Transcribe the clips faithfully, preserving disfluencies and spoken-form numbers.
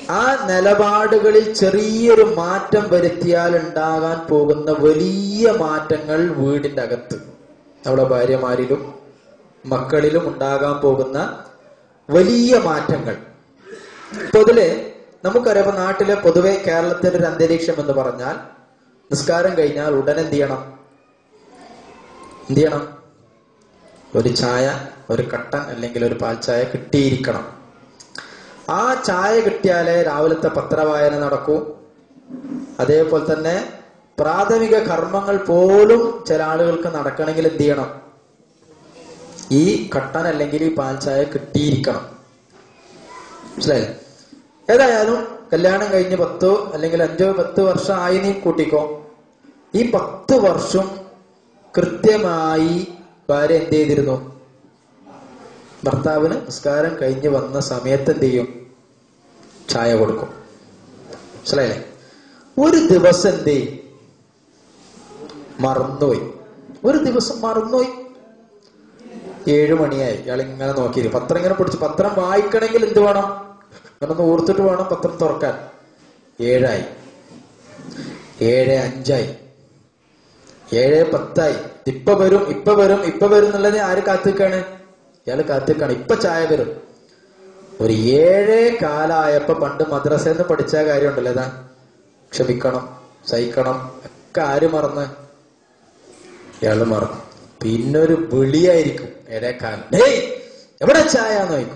ആ നിലപാടുകളിൽ ചെറിയൊരു മാറ്റം വരുത്തിയാൽ ഉണ്ടാകാൻ പോകുന്ന വലിയ മാറ്റങ്ങൾ വീടിന്റെ അകത്ത് നമ്മുടെ ഭാര്യമാരിലും മക്കളിലും ഉണ്ടാകാൻ പോകുന്ന വലിയ മാറ്റങ്ങൾ. പൊതുവെ നമുക്കറിയാം, നാട്ടിലെ പൊതുവെ കേരളത്തിന്റെ ഒരു അന്തരീക്ഷം എന്ന് പറഞ്ഞാൽ നിസ്കാരം കഴിഞ്ഞാൽ ഉടനെ എന്ത് ചെയ്യണം എന്ത് ചെയ്യണം ഒരു ചായ, ഒരു കട്ടൻ അല്ലെങ്കിൽ ഒരു പാൽ ചായ കിട്ടിയിരിക്കണം. ആ ചായ കിട്ടിയാലേ രാവിലത്തെ പത്രവായന നടക്കൂ. അതേപോലെ തന്നെ പ്രാഥമിക കർമ്മങ്ങൾ പോലും ചില ആളുകൾക്ക് നടക്കണമെങ്കിൽ എന്ത് ചെയ്യണം, ഈ കട്ടൻ അല്ലെങ്കിൽ ഈ പാൽ ചായ കിട്ടിയിരിക്കണം. മനസ്സിലായില്ലേ? ഏതായാലും കല്യാണം കഴിഞ്ഞ് പത്തോ അല്ലെങ്കിൽ അഞ്ചോ പത്ത് വർഷം ആയി നീ കൂട്ടിക്കോ. ഈ പത്ത് വർഷം കൃത്യമായി ഭാര്യ എന്ത് ചെയ്തിരുന്നു? ഭർത്താവിന് നിസ്കാരം കഴിഞ്ഞ് വന്ന സമയത്ത് എന്ത് ചെയ്യും? ചായ കൊടുക്കും. മനസ്സിലായില്ലേ? ഒരു ദിവസം എന്ത് ചെയ്യും? മറന്നുപോയി. ഒരു ദിവസം മറന്നുപോയി. ഏഴു മണിയായി. ഇയാൾ ഇങ്ങനെ നോക്കിയിരിക്കും. പത്രം ഇങ്ങനെ പിടിച്ച് പത്രം വായിക്കണമെങ്കിൽ എന്ത് വേണം? ഇങ്ങനെ ഒന്ന് ഓർത്തിട്ട് വേണം പത്രം തുറക്കാൻ. ഏഴായി, ഏഴ് അഞ്ചായി, ഏഴ് പത്തായി. ഇപ്പൊ വരും ഇപ്പൊ വരും ഇപ്പൊ വരും എന്നുള്ളത് ആര് കാത്തിക്കാണ്? ഇയാള് കാത്തിക്കാണ്. ഇപ്പൊ ചായ വരും. ഒരു ഏഴേ കാലായപ്പോ പണ്ട് മദ്രസയിൽ നിന്ന് പഠിച്ച കാര്യം ഉണ്ടല്ലോ, ഇതാ ക്ഷമിക്കണം, സഹിക്കണം ഒക്കെ ആര് മറന്ന്? ഇയാള് മറന്നു. പിന്നൊരു വിളിയായിരിക്കും ഏഴേക്കാലം. ഏയ് എവിടെ ചായ എന്ന് ചോദിക്കും.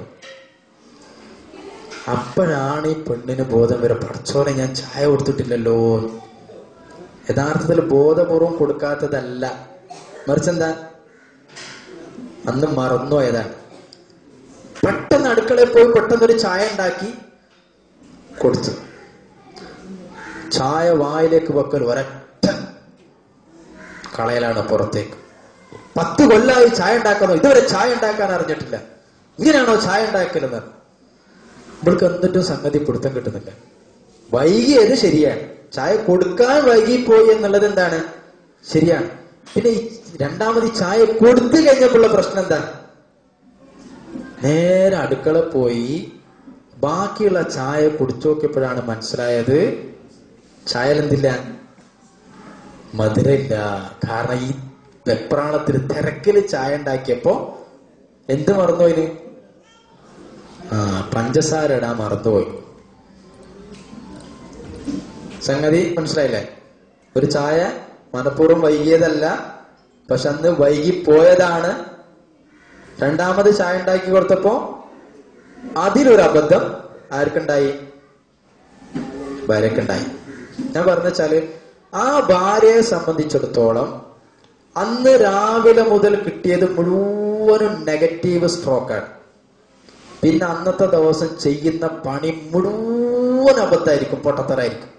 അപ്പോഴാണ് ഈ പെണ്ണിന് ബോധം വരും, പഠിച്ചോനെ ഞാൻ ചായ കൊടുത്തിട്ടില്ലല്ലോ. യഥാർത്ഥത്തിൽ ബോധപൂർവം കൊടുക്കാത്തതല്ല, മറിച്ചെന്താ, അന്ന് മറന്നുപോയതാണ്. പെട്ടെന്ന് അടുക്കളയിൽ പോയി പെട്ടെന്നൊരു ചായ ഉണ്ടാക്കി കൊടുത്തു. ചായ വായിലേക്ക് വെക്കൽ ഒരൊറ്റ കളയലാണ് പുറത്തേക്ക്. പത്ത് കൊല്ലായി ചായ ഉണ്ടാക്കാനോ, ഇതുവരെ ചായ ഉണ്ടാക്കാൻ അറിഞ്ഞിട്ടില്ല, ഇങ്ങനെയാണോ ചായ ഉണ്ടാക്കലെന്ന്. ഇവൾക്ക് എന്നിട്ടും സംഗതി പിടുത്തം കിട്ടുന്നില്ല. വൈകിയത് ശരിയാണ്, ചായ കൊടുക്കാൻ വൈകിപ്പോയി എന്നുള്ളത് എന്താണ്, ശരിയാണ്. പിന്നെ ഈ രണ്ടാമത് ചായ കൊടുത്തു കഴിഞ്ഞപ്പോഴുള്ള പ്രശ്നം എന്താ? നേരെ അടുക്കള പോയി ബാക്കിയുള്ള ചായ കുടിച്ചു നോക്കിയപ്പോഴാണ് മനസ്സിലായത് ചായയിൽ എന്തില്ല, മധുരമില്ല. കാരണം ഈ വെപ്രാളത്തിൽ തിരക്കില് ചായ ഉണ്ടാക്കിയപ്പോ എന്ത് മറന്നുപോയിന്? ആ പഞ്ചസാര ഇടാൻ മറന്നുപോയി. സംഗതി മനസ്സിലായില്ലേ? ഒരു ചായ മനഃപൂർവ്വം വൈകിയതല്ല, പക്ഷെ അന്ന് വൈകിപ്പോയതാണ്. രണ്ടാമത് ചായ ഉണ്ടാക്കി കൊടുത്തപ്പോ അതിലൊരു അബദ്ധം ആർക്കുണ്ടായി? ഭാര്യക്കുണ്ടായി. ഞാൻ പറഞ്ഞാല് ആ ഭാര്യയെ സംബന്ധിച്ചിടത്തോളം അന്ന് രാവിലെ മുതൽ കിട്ടിയത് മുഴുവനും നെഗറ്റീവ് സ്ട്രോക്കാണ്. പിന്നെ അന്നത്തെ ദിവസം ചെയ്യുന്ന പണി മുഴുവൻ അബദ്ധമായിരിക്കും, പൊട്ടത്തരായിരിക്കും.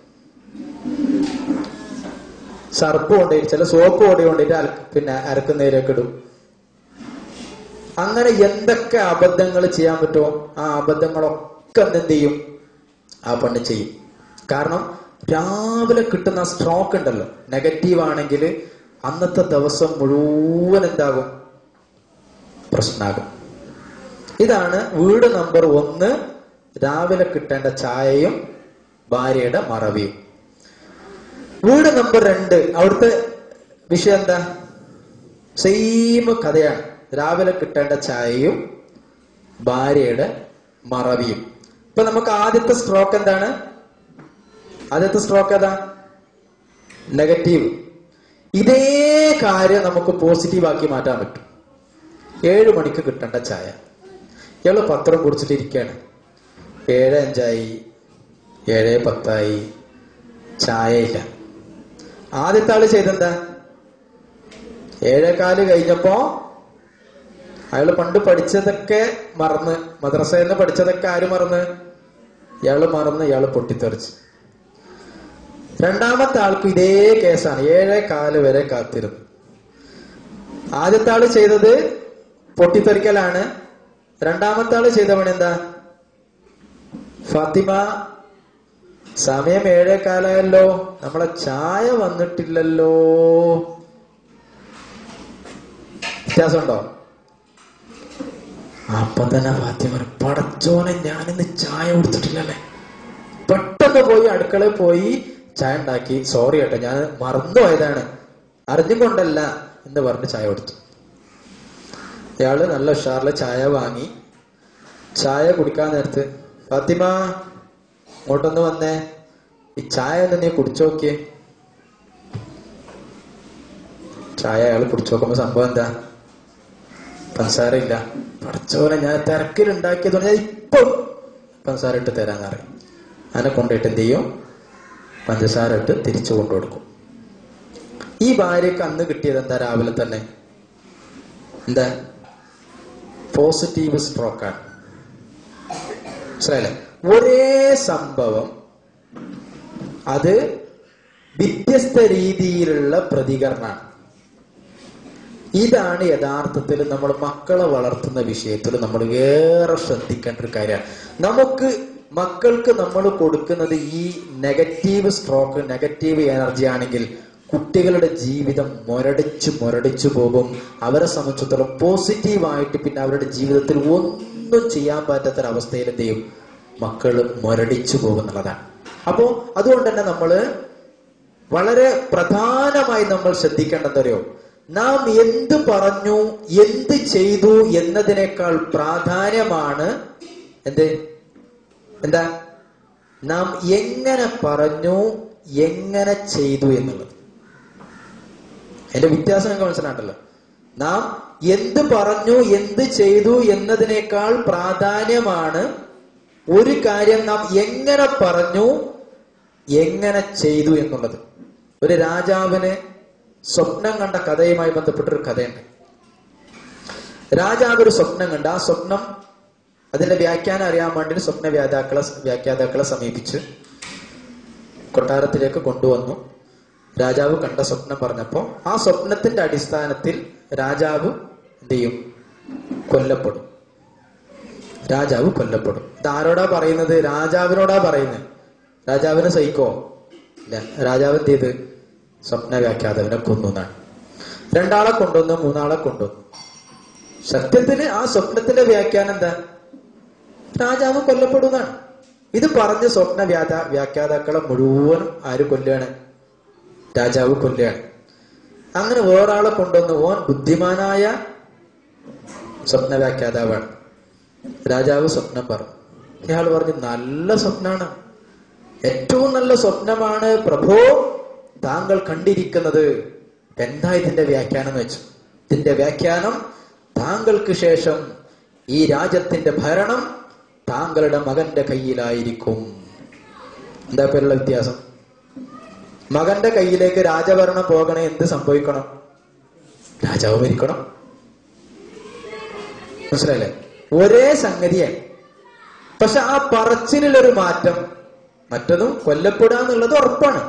സർപ്പ് കൊണ്ടിട്ട് ചില സോപ്പ് കൊടി കൊണ്ടിട്ട് അല പിന്നെ അരക്കുന്നതിലേക്ക് ഇടും. അങ്ങനെ എന്തൊക്കെ അബദ്ധങ്ങൾ ചെയ്യാൻ പറ്റുമോ ആ അബദ്ധങ്ങളൊക്കെ എന്ത് ചെയ്യും? ആ പണി ചെയ്യും. കാരണം രാവിലെ കിട്ടുന്ന സ്ട്രോക്ക് ഉണ്ടല്ലോ, നെഗറ്റീവ് ആണെങ്കിൽ അന്നത്തെ ദിവസം മുഴുവൻ എന്താകും? പ്രശ്നമാകും. ഇതാണ് വീട് നമ്പർ ഒന്ന്, രാവിലെ കിട്ടേണ്ട ചായയും ഭാര്യയുടെ മറവിയും. വീട് നമ്പർ രണ്ട്, അവിടുത്തെ വിഷയം എന്താ? സെയിം കഥയാണ്. രാവിലെ കിട്ടേണ്ട ചായയും ഭാര്യയുടെ മറവിയും. ഇപ്പൊ നമുക്ക് ആദ്യത്തെ സ്ട്രോക്ക് എന്താണ്? ആദ്യത്തെ സ്ട്രോക്ക് ഏതാ? നെഗറ്റീവ്. ഇതേ കാര്യം നമുക്ക് പോസിറ്റീവ് ആക്കി മാറ്റാൻ പറ്റും. ഏഴു മണിക്ക് കിട്ടേണ്ട ചായ, ഇയാള് പത്രം കുടിച്ചിട്ടിരിക്കുകയാണ്. ഏഴ് അഞ്ചായി, ഏഴ് പത്തായി, ചായയില്ല. ആദ്യത്തെ ആള് ചെയ്തെന്താ? ഏഴേകാല് കഴിഞ്ഞപ്പോ അയാള് പണ്ട് പഠിച്ചതൊക്കെ മറന്ന്, മദ്രസയിൽ നിന്ന് പഠിച്ചതൊക്കെ ആര് മറന്ന്? ഇയാള് മറന്ന്, ഇയാള് പൊട്ടിത്തെറിച്ച്. രണ്ടാമത്തെ ആൾക്ക് ഇതേ കേസാണ്. ഏഴേ കാല് വരെ കാത്തിരുന്നു. ആദ്യത്തെ ആള് ചെയ്തത് പൊട്ടിത്തെറിക്കലാണ്. രണ്ടാമത്തെ ആള് ചെയ്ത പണി എന്താ? ഫാത്തിമ, സമയം ഏഴേ കാലായല്ലോ, നമ്മളെ ചായ വന്നിട്ടില്ലല്ലോ. വ്യത്യാസമുണ്ടോ? അപ്പൊ തന്നെ ഫാത്തിമ, പടച്ചോനെ ഞാനിന്ന് ചായ കൊടുത്തിട്ടില്ലല്ലേ. പെട്ടെന്ന് പോയി അടുക്കളയിൽ പോയി ചായ ഉണ്ടാക്കി. സോറി കേട്ടോ, ഞാൻ മറന്നുപോയതാണ്, അറിഞ്ഞുകൊണ്ടല്ല എന്ന് പറഞ്ഞ് ചായ കൊടുത്തു. ഇയാള് നല്ല ഉഷാറില് ചായ വാങ്ങി. ചായ കുടിക്കാൻ നേരത്ത്, ഫാത്തിമ ഇങ്ങോട്ടൊന്ന് വന്നേ, ഈ ചായ ഒന്ന് നീ കുടിച്ചു നോക്കിയേ. ചായ അയാൾ കുടിച്ചു നോക്കുമ്പോ സംഭവം എന്താ? പഞ്ചസാര ഇല്ല. പഠിച്ചോനെ, ഞാൻ തിരക്കിലുണ്ടാക്കിയത് ഞാൻ ഇപ്പൊ പഞ്ചസാര ഇട്ട് തരാന്നറിയാം. അതിനെ കൊണ്ടിട്ട് എന്ത് ചെയ്യും? പഞ്ചസാര ഇട്ട് തിരിച്ചു കൊണ്ടു കൊടുക്കും. ഈ ഭാര്യക്ക് അന്ന് കിട്ടിയത് എന്താ? രാവിലെ തന്നെ എന്താ? പോസിറ്റീവ് സ്ട്രോക്കാണ്. മനസ്സിലായില്ലേ? ഒരേ സംഭവം അത് വ്യത്യസ്ത രീതിയിലുള്ള പ്രതികരണമാണ്. ഇതാണ് യഥാർത്ഥത്തിൽ നമ്മൾ മക്കളെ വളർത്തുന്ന വിഷയത്തിൽ നമ്മൾ ഏറെ ശ്രദ്ധിക്കേണ്ട ഒരു കാര്യമാണ്. നമുക്ക് മക്കൾക്ക് നമ്മൾ കൊടുക്കുന്നത് ഈ നെഗറ്റീവ് സ്ട്രോക്ക്, നെഗറ്റീവ് എനർജി ആണെങ്കിൽ കുട്ടികളുടെ ജീവിതം മുരടിച്ചു മുരടിച്ചു പോകും. അവരെ സംബന്ധിച്ചിടത്തോളം പോസിറ്റീവായിട്ട് പിന്നെ അവരുടെ ജീവിതത്തിൽ ഒന്നും ചെയ്യാൻ പറ്റാത്തൊരവസ്ഥയിൽ എന്ത് ചെയ്യും? മക്കൾ മുരടിച്ചു പോകുന്നുള്ളതാണ്. അപ്പോ അതുകൊണ്ട് തന്നെ നമ്മള് വളരെ പ്രധാനമായി നമ്മൾ ശ്രദ്ധിക്കേണ്ടതറിയോ, നാം എന്ത് പറഞ്ഞു എന്ത് ചെയ്തു എന്നതിനേക്കാൾ പ്രാധാന്യമാണ് എന്ത് എന്താ നാം എങ്ങനെ പറഞ്ഞു എങ്ങനെ ചെയ്തു എന്നുള്ളത്. അതിന്റെ വ്യത്യാസം നിങ്ങൾക്ക് മനസ്സിലാണ്ടല്ലോ. നാം എന്ത് പറഞ്ഞു എന്ത് ചെയ്തു എന്നതിനേക്കാൾ പ്രാധാന്യമാണ് ഒരു കാര്യം നാം എങ്ങനെ പറഞ്ഞു എങ്ങനെ ചെയ്തു എന്നുള്ളത്. ഒരു രാജാവിന് സ്വപ്നം കണ്ട കഥയുമായി ബന്ധപ്പെട്ടൊരു കഥയുണ്ട്. രാജാവ് ഒരു സ്വപ്നം കണ്ട, ആ സ്വപ്നം അതിന്റെ വ്യാഖ്യാനം അറിയാൻ വേണ്ടി സ്വപ്ന വ്യാഖ്യാതാക്കളെ വ്യാഖ്യാതാക്കളെ സമീപിച്ച് കൊട്ടാരത്തിലേക്ക് കൊണ്ടുവന്നു. രാജാവ് കണ്ട സ്വപ്നം പറഞ്ഞപ്പോ ആ സ്വപ്നത്തിന്റെ അടിസ്ഥാനത്തിൽ രാജാവ് എന്ത് ചെയ്യും? കൊല്ലപ്പെടും. രാജാവ് കൊല്ലപ്പെടും. ഇത് ആരോടാ പറയുന്നത്? രാജാവിനോടാ പറയുന്നത്. രാജാവിന് സഹിക്കോ? ഇല്ല. രാജാവ് എന്ത് ചെയ്ത്? സ്വപ്ന വ്യാഖ്യാതാവിനെ കൊന്നുന്നാണ്. രണ്ടാളെ കൊണ്ടുവന്നു, മൂന്നാളെ കൊണ്ടുവന്നു. സത്യത്തിന് ആ സ്വപ്നത്തിന്റെ വ്യാഖ്യാനം എന്താ? രാജാവ് കൊല്ലപ്പെടുന്നതാണ്. ഇത് പറഞ്ഞ് സ്വപ്ന വ്യാഖ്യാ വ്യാഖ്യാതാക്കളെ മുഴുവനും ആര് കൊല്ലുകയാണ്? രാജാവ് കൊല്ലുകയാണ്. അങ്ങനെ വേറൊരാളെ കൊണ്ടുവന്നു. ഓൻ ബുദ്ധിമാനായ സ്വപ്ന വ്യാഖ്യാതാവാണ്. രാജാവ് സ്വപ്നം പറഞ്ഞു. ഇയാൾ പറഞ്ഞു, നല്ല സ്വപ്നാണ്, ഏറ്റവും നല്ല സ്വപ്നമാണ് പ്രഭോ താങ്കൾ കണ്ടിരിക്കുന്നത്. എന്താ ഇതിന്റെ വ്യാഖ്യാനം എന്ന് വെച്ചു. ഇതിന്റെ വ്യാഖ്യാനം, താങ്കൾക്ക് ശേഷം ഈ രാജ്യത്തിന്റെ ഭരണം താങ്കളുടെ മകന്റെ കയ്യിലായിരിക്കും. എന്താ പേരുള്ള വ്യത്യാസം? മകന്റെ കയ്യിലേക്ക് രാജഭരണം പോകണേ എന്ത് സംഭവിക്കണം? രാജാവ് മരിക്കണം. മനസ്സിലായില്ലേ? ഒരേ സംഗതിയാണ്. പക്ഷെ ആ പറച്ചിലൊരു മാറ്റം. മറ്റതും കൊല്ലപ്പെടാന്നുള്ളത് ഉറപ്പാണ്.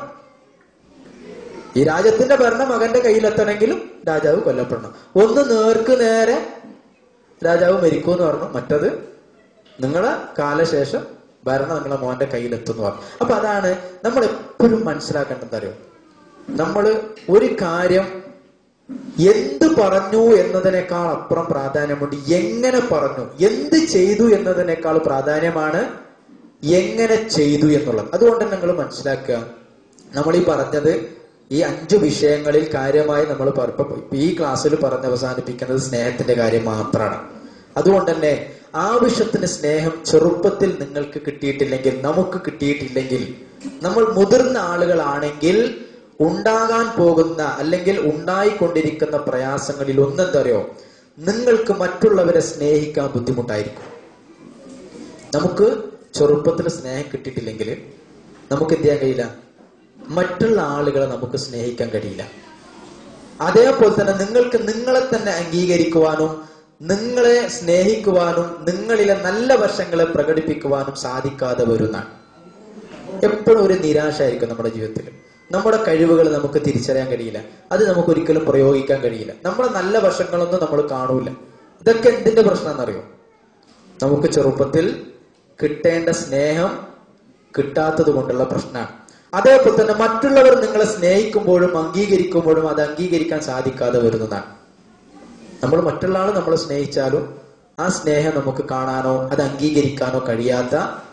ഈ രാജ്യത്തിന്റെ ഭരണം മകന്റെ കയ്യിലെത്തണമെങ്കിലും രാജാവ് കൊല്ലപ്പെടണം. ഒന്ന് നേർക്ക് നേരെ രാജാവ് മരിക്കൂന്ന് പറഞ്ഞു, മറ്റത് നിങ്ങളെ കാലശേഷം ഭരണം നിങ്ങളെ മോന്റെ കയ്യിലെത്തുന്നു പറഞ്ഞു. അപ്പൊ അതാണ് നമ്മൾ എപ്പോഴും മനസ്സിലാക്കേണ്ടത്. അറിയോ, നമ്മള് ഒരു കാര്യം എന്ത് പറഞ്ഞു എന്നതിനേക്കാൾ അപ്പുറം പ്രാധാന്യമുണ്ട് എങ്ങനെ പറഞ്ഞു. എന്ത് ചെയ്തു എന്നതിനേക്കാൾ പ്രാധാന്യമാണ് എങ്ങനെ ചെയ്തു എന്നുള്ളത്. അതുകൊണ്ട് നിങ്ങൾ മനസ്സിലാക്കുക, നമ്മൾ ഈ പറഞ്ഞത് ഈ അഞ്ചു വിഷയങ്ങളിൽ കാര്യമായി നമ്മൾ ഈ ക്ലാസ്സിൽ പറഞ്ഞ് അവസാനിപ്പിക്കുന്നത് സ്നേഹത്തിന്റെ കാര്യം മാത്രമാണ്. അതുകൊണ്ട് തന്നെ ആവശ്യത്തിന് സ്നേഹം ചെറുപ്പത്തിൽ നിങ്ങൾക്ക് കിട്ടിയിട്ടില്ലെങ്കിൽ, നമുക്ക് കിട്ടിയിട്ടില്ലെങ്കിൽ, നമ്മൾ മുതിർന്ന ആളുകളാണെങ്കിൽ ഉണ്ടാകാൻ പോകുന്ന അല്ലെങ്കിൽ ഉണ്ടായിക്കൊണ്ടിരിക്കുന്ന പ്രയാസങ്ങളിൽ ഒന്നെന്തറിയോ, നിങ്ങൾക്ക് മറ്റുള്ളവരെ സ്നേഹിക്കാൻ ബുദ്ധിമുട്ടായിരിക്കും. നമുക്ക് ചെറുപ്പത്തിൽ സ്നേഹം കിട്ടിയിട്ടില്ലെങ്കിൽ നമുക്ക് എന്ത് ചെയ്യാൻ കഴിയില്ല? മറ്റുള്ള ആളുകളെ നമുക്ക് സ്നേഹിക്കാൻ കഴിയില്ല. അതേപോലെ തന്നെ നിങ്ങൾക്ക് നിങ്ങളെ തന്നെ അംഗീകരിക്കുവാനും നിങ്ങളെ സ്നേഹിക്കുവാനും നിങ്ങളിലെ നല്ല വശങ്ങളെ പ്രകടിപ്പിക്കുവാനും സാധിക്കാതെ വരുന്നതാണ്. എപ്പോഴും ഒരു നിരാശയായിരിക്കും നമ്മുടെ ജീവിതത്തിൽ. നമ്മുടെ കഴിവുകൾ നമുക്ക് തിരിച്ചറിയാൻ കഴിയില്ല, അത് നമുക്ക് ഒരിക്കലും പ്രയോഗിക്കാൻ കഴിയില്ല. നമ്മുടെ നല്ല വശങ്ങളൊന്നും നമ്മൾ കാണൂല. ഇതൊക്കെ എന്തിന്റെ പ്രശ്നം എന്നറിയോ? നമുക്ക് ചെറുപ്പത്തിൽ കിട്ടേണ്ട സ്നേഹം കിട്ടാത്തത് കൊണ്ടുള്ള പ്രശ്നമാണ്. അതേപോലെ തന്നെ മറ്റുള്ളവർ നിങ്ങളെ സ്നേഹിക്കുമ്പോഴും അംഗീകരിക്കുമ്പോഴും അത് അംഗീകരിക്കാൻ സാധിക്കാതെ വരുന്നതാണ്. നമ്മൾ മറ്റുള്ള ആൾ നമ്മളെ സ്നേഹിച്ചാലും ആ സ്നേഹം നമുക്ക് കാണാനോ അത് അംഗീകരിക്കാനോ കഴിയാത്ത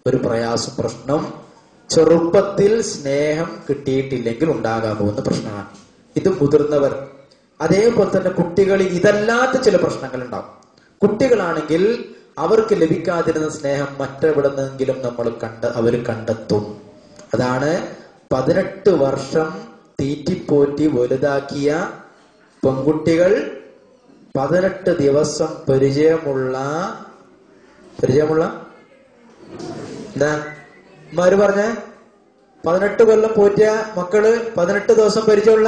ഒരു പ്രയാസം, പ്രശ്നം ചെറുപ്പത്തിൽ സ്നേഹം കിട്ടിയിട്ടില്ലെങ്കിൽ ഉണ്ടാകാൻ പോകുന്ന പ്രശ്നമാണ്. ഇത് മുതിർന്നവർ, അതേപോലെ തന്നെ കുട്ടികളിൽ ഇതല്ലാത്ത ചില പ്രശ്നങ്ങൾ ഉണ്ടാവും. കുട്ടികളാണെങ്കിൽ അവർക്ക് ലഭിക്കാതിരുന്ന സ്നേഹം മറ്റെവിടെന്നെങ്കിലും നമ്മൾ കണ്ട അവർ കണ്ടെത്തും. അതാണ് പതിനെട്ട് വർഷം തീറ്റിപ്പോറ്റി വലുതാക്കിയ പെൺകുട്ടികൾ പതിനെട്ട് ദിവസം പരിചയമുള്ള പരിചയമുള്ള എന്താ മാര് പറഞ്ഞ പതിനെട്ട് കൊല്ലം പോറ്റിയ മക്കള് പതിനെട്ട് ദിവസം പരിചയമുള്ള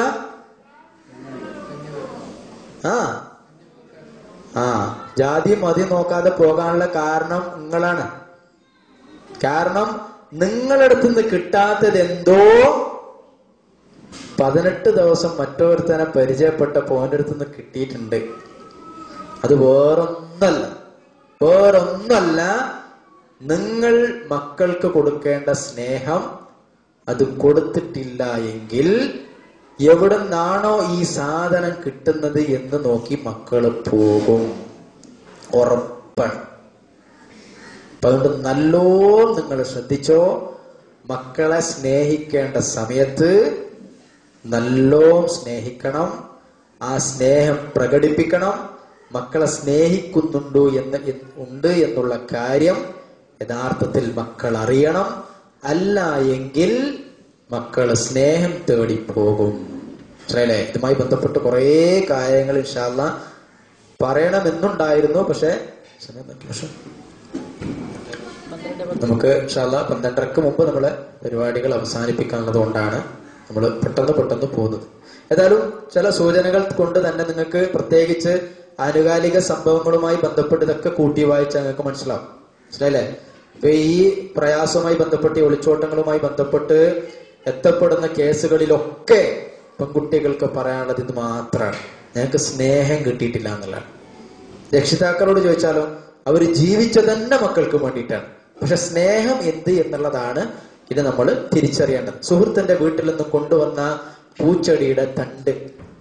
ആ ആ ജാതി മതി നോക്കാതെ പോകാനുള്ള കാരണം നിങ്ങളാണ്. കാരണം നിങ്ങളടുത്ത് നിന്ന് കിട്ടാത്തത് എന്തോ പതിനെട്ട് ദിവസം മറ്റൊരുത്തനെ പരിചയപ്പെട്ട പോന്റെ അടുത്ത് നിന്ന് കിട്ടിയിട്ടുണ്ട്. അത് വേറൊന്നല്ല വേറൊന്നല്ല നിങ്ങൾ മക്കൾക്ക് കൊടുക്കേണ്ട സ്നേഹം അത് കൊടുത്തിട്ടില്ല എങ്കിൽ എവിടെ നിന്നാണോ ഈ സാധനം കിട്ടുന്നത് എന്ന് നോക്കി മക്കള് പോകും, ഉറപ്പാണ്. അപ്പൊ അതുകൊണ്ട് നല്ലോണം നിങ്ങൾ ശ്രദ്ധിച്ചോ. മക്കളെ സ്നേഹിക്കേണ്ട സമയത്ത് നല്ലോണം സ്നേഹിക്കണം, ആ സ്നേഹം പ്രകടിപ്പിക്കണം. മക്കളെ സ്നേഹിക്കുന്നുണ്ടോ എന്ന് ഉണ്ട് എന്നുള്ള കാര്യം യഥാർത്ഥത്തിൽ മക്കൾ അറിയണം. അല്ല എങ്കിൽ മക്കള് സ്നേഹം തേടി പോകും. മനസ്സിലായില്ലേ? ഇതുമായി ബന്ധപ്പെട്ട് കുറെ കാര്യങ്ങൾ ഇൻഷാ അല്ലാഹ് പറയണമെന്നുണ്ടായിരുന്നു. പക്ഷെ നമുക്ക് ഇൻഷാ അല്ലാഹ് പന്ത്രണ്ടരക്ക് മുമ്പ് നമ്മളെ പരിപാടികൾ അവസാനിപ്പിക്കാനുള്ളത് കൊണ്ടാണ് നമ്മൾ പെട്ടെന്ന് പെട്ടെന്ന് പോകുന്നത്. ഏതായാലും ചില സൂചനകൾ കൊണ്ട് തന്നെ നിങ്ങൾക്ക് പ്രത്യേകിച്ച് ആനുകാലിക സംഭവങ്ങളുമായി ബന്ധപ്പെട്ട് ഇതൊക്കെ കൂട്ടി വായിച്ചാൽ നിങ്ങൾക്ക് മനസ്സിലാവും. മനസ്സിലായില്ലേ? ഇപ്പൊ ഈ പ്രയാസവുമായി ബന്ധപ്പെട്ട് ഒളിച്ചോട്ടങ്ങളുമായി ബന്ധപ്പെട്ട് എത്തപ്പെടുന്ന കേസുകളിലൊക്കെ പെൺകുട്ടികൾക്ക് പറയാനുള്ളത് ഇത് മാത്രമാണ്: ഞങ്ങൾക്ക് സ്നേഹം കിട്ടിയിട്ടില്ല എന്നുള്ളതാണ്. രക്ഷിതാക്കളോട് ചോദിച്ചാലോ അവര് ജീവിച്ച തന്നെ മക്കൾക്ക് വേണ്ടിയിട്ടാണ്. പക്ഷെ സ്നേഹം എന്ത് എന്നുള്ളതാണ് ഇത് നമ്മൾ തിരിച്ചറിയേണ്ടത്. സുഹൃത്തിന്റെ വീട്ടിൽ നിന്ന് കൊണ്ടുവന്ന പൂച്ചെടിയുടെ തണ്ട്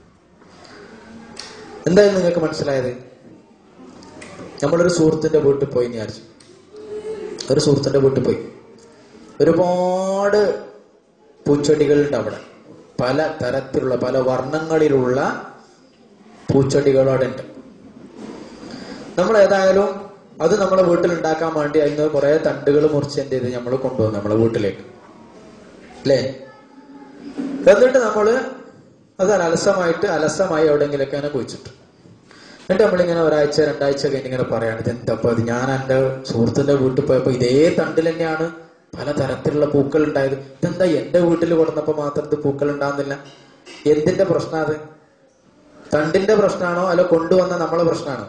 എന്തായാലും നിങ്ങൾക്ക് മനസ്സിലായത്? നമ്മളൊരു സുഹൃത്തിന്റെ വീട്ടിൽ പോയി വിചാരിച്ചു. ഒരു സുഹൃത്തിന്റെ വീട്ടിൽ പോയി ഒരുപാട് പൂച്ചെടികളുണ്ട് അവിടെ. പല തരത്തിലുള്ള പല വർണ്ണങ്ങളിലുള്ള പൂച്ചെടികളോടെ ഉണ്ട്. നമ്മൾ ഏതായാലും അത് നമ്മളെ വീട്ടിൽ ഉണ്ടാക്കാൻ വേണ്ടി അതിന് കുറെ തണ്ടുകൾ മുറിച്ച് എന്ത് ചെയ്ത് നമ്മൾ കൊണ്ടുവന്നു നമ്മളെ വീട്ടിലേക്ക്, അല്ലേ? എന്നിട്ട് നമ്മള് അത് അലസമായിട്ട് അലസമായി എവിടെയെങ്കിലൊക്കെ അങ്ങനെ കുഴിച്ചിട്ടു. എന്നിട്ട് നമ്മളിങ്ങനെ ഒരാഴ്ച രണ്ടാഴ്ച കഴിഞ്ഞ് ഇങ്ങനെ പറയാണ്, ഇതെന്തപ്പോ അത്? ഞാൻ എന്റെ സുഹൃത്തിന്റെ വീട്ടിൽ പോയപ്പോ ഇതേ തണ്ടിൽ തന്നെയാണ് പല തരത്തിലുള്ള പൂക്കൾ ഉണ്ടായത്. ഇതെന്താ എന്റെ വീട്ടിൽ കൊടുന്നപ്പോ മാത്രം ഇത് പൂക്കൾ ഉണ്ടാകുന്നില്ല? എന്തിന്റെ പ്രശ്നം അത്? തണ്ടിന്റെ പ്രശ്നമാണോ അല്ല കൊണ്ടുവന്ന നമ്മളെ പ്രശ്നമാണോ?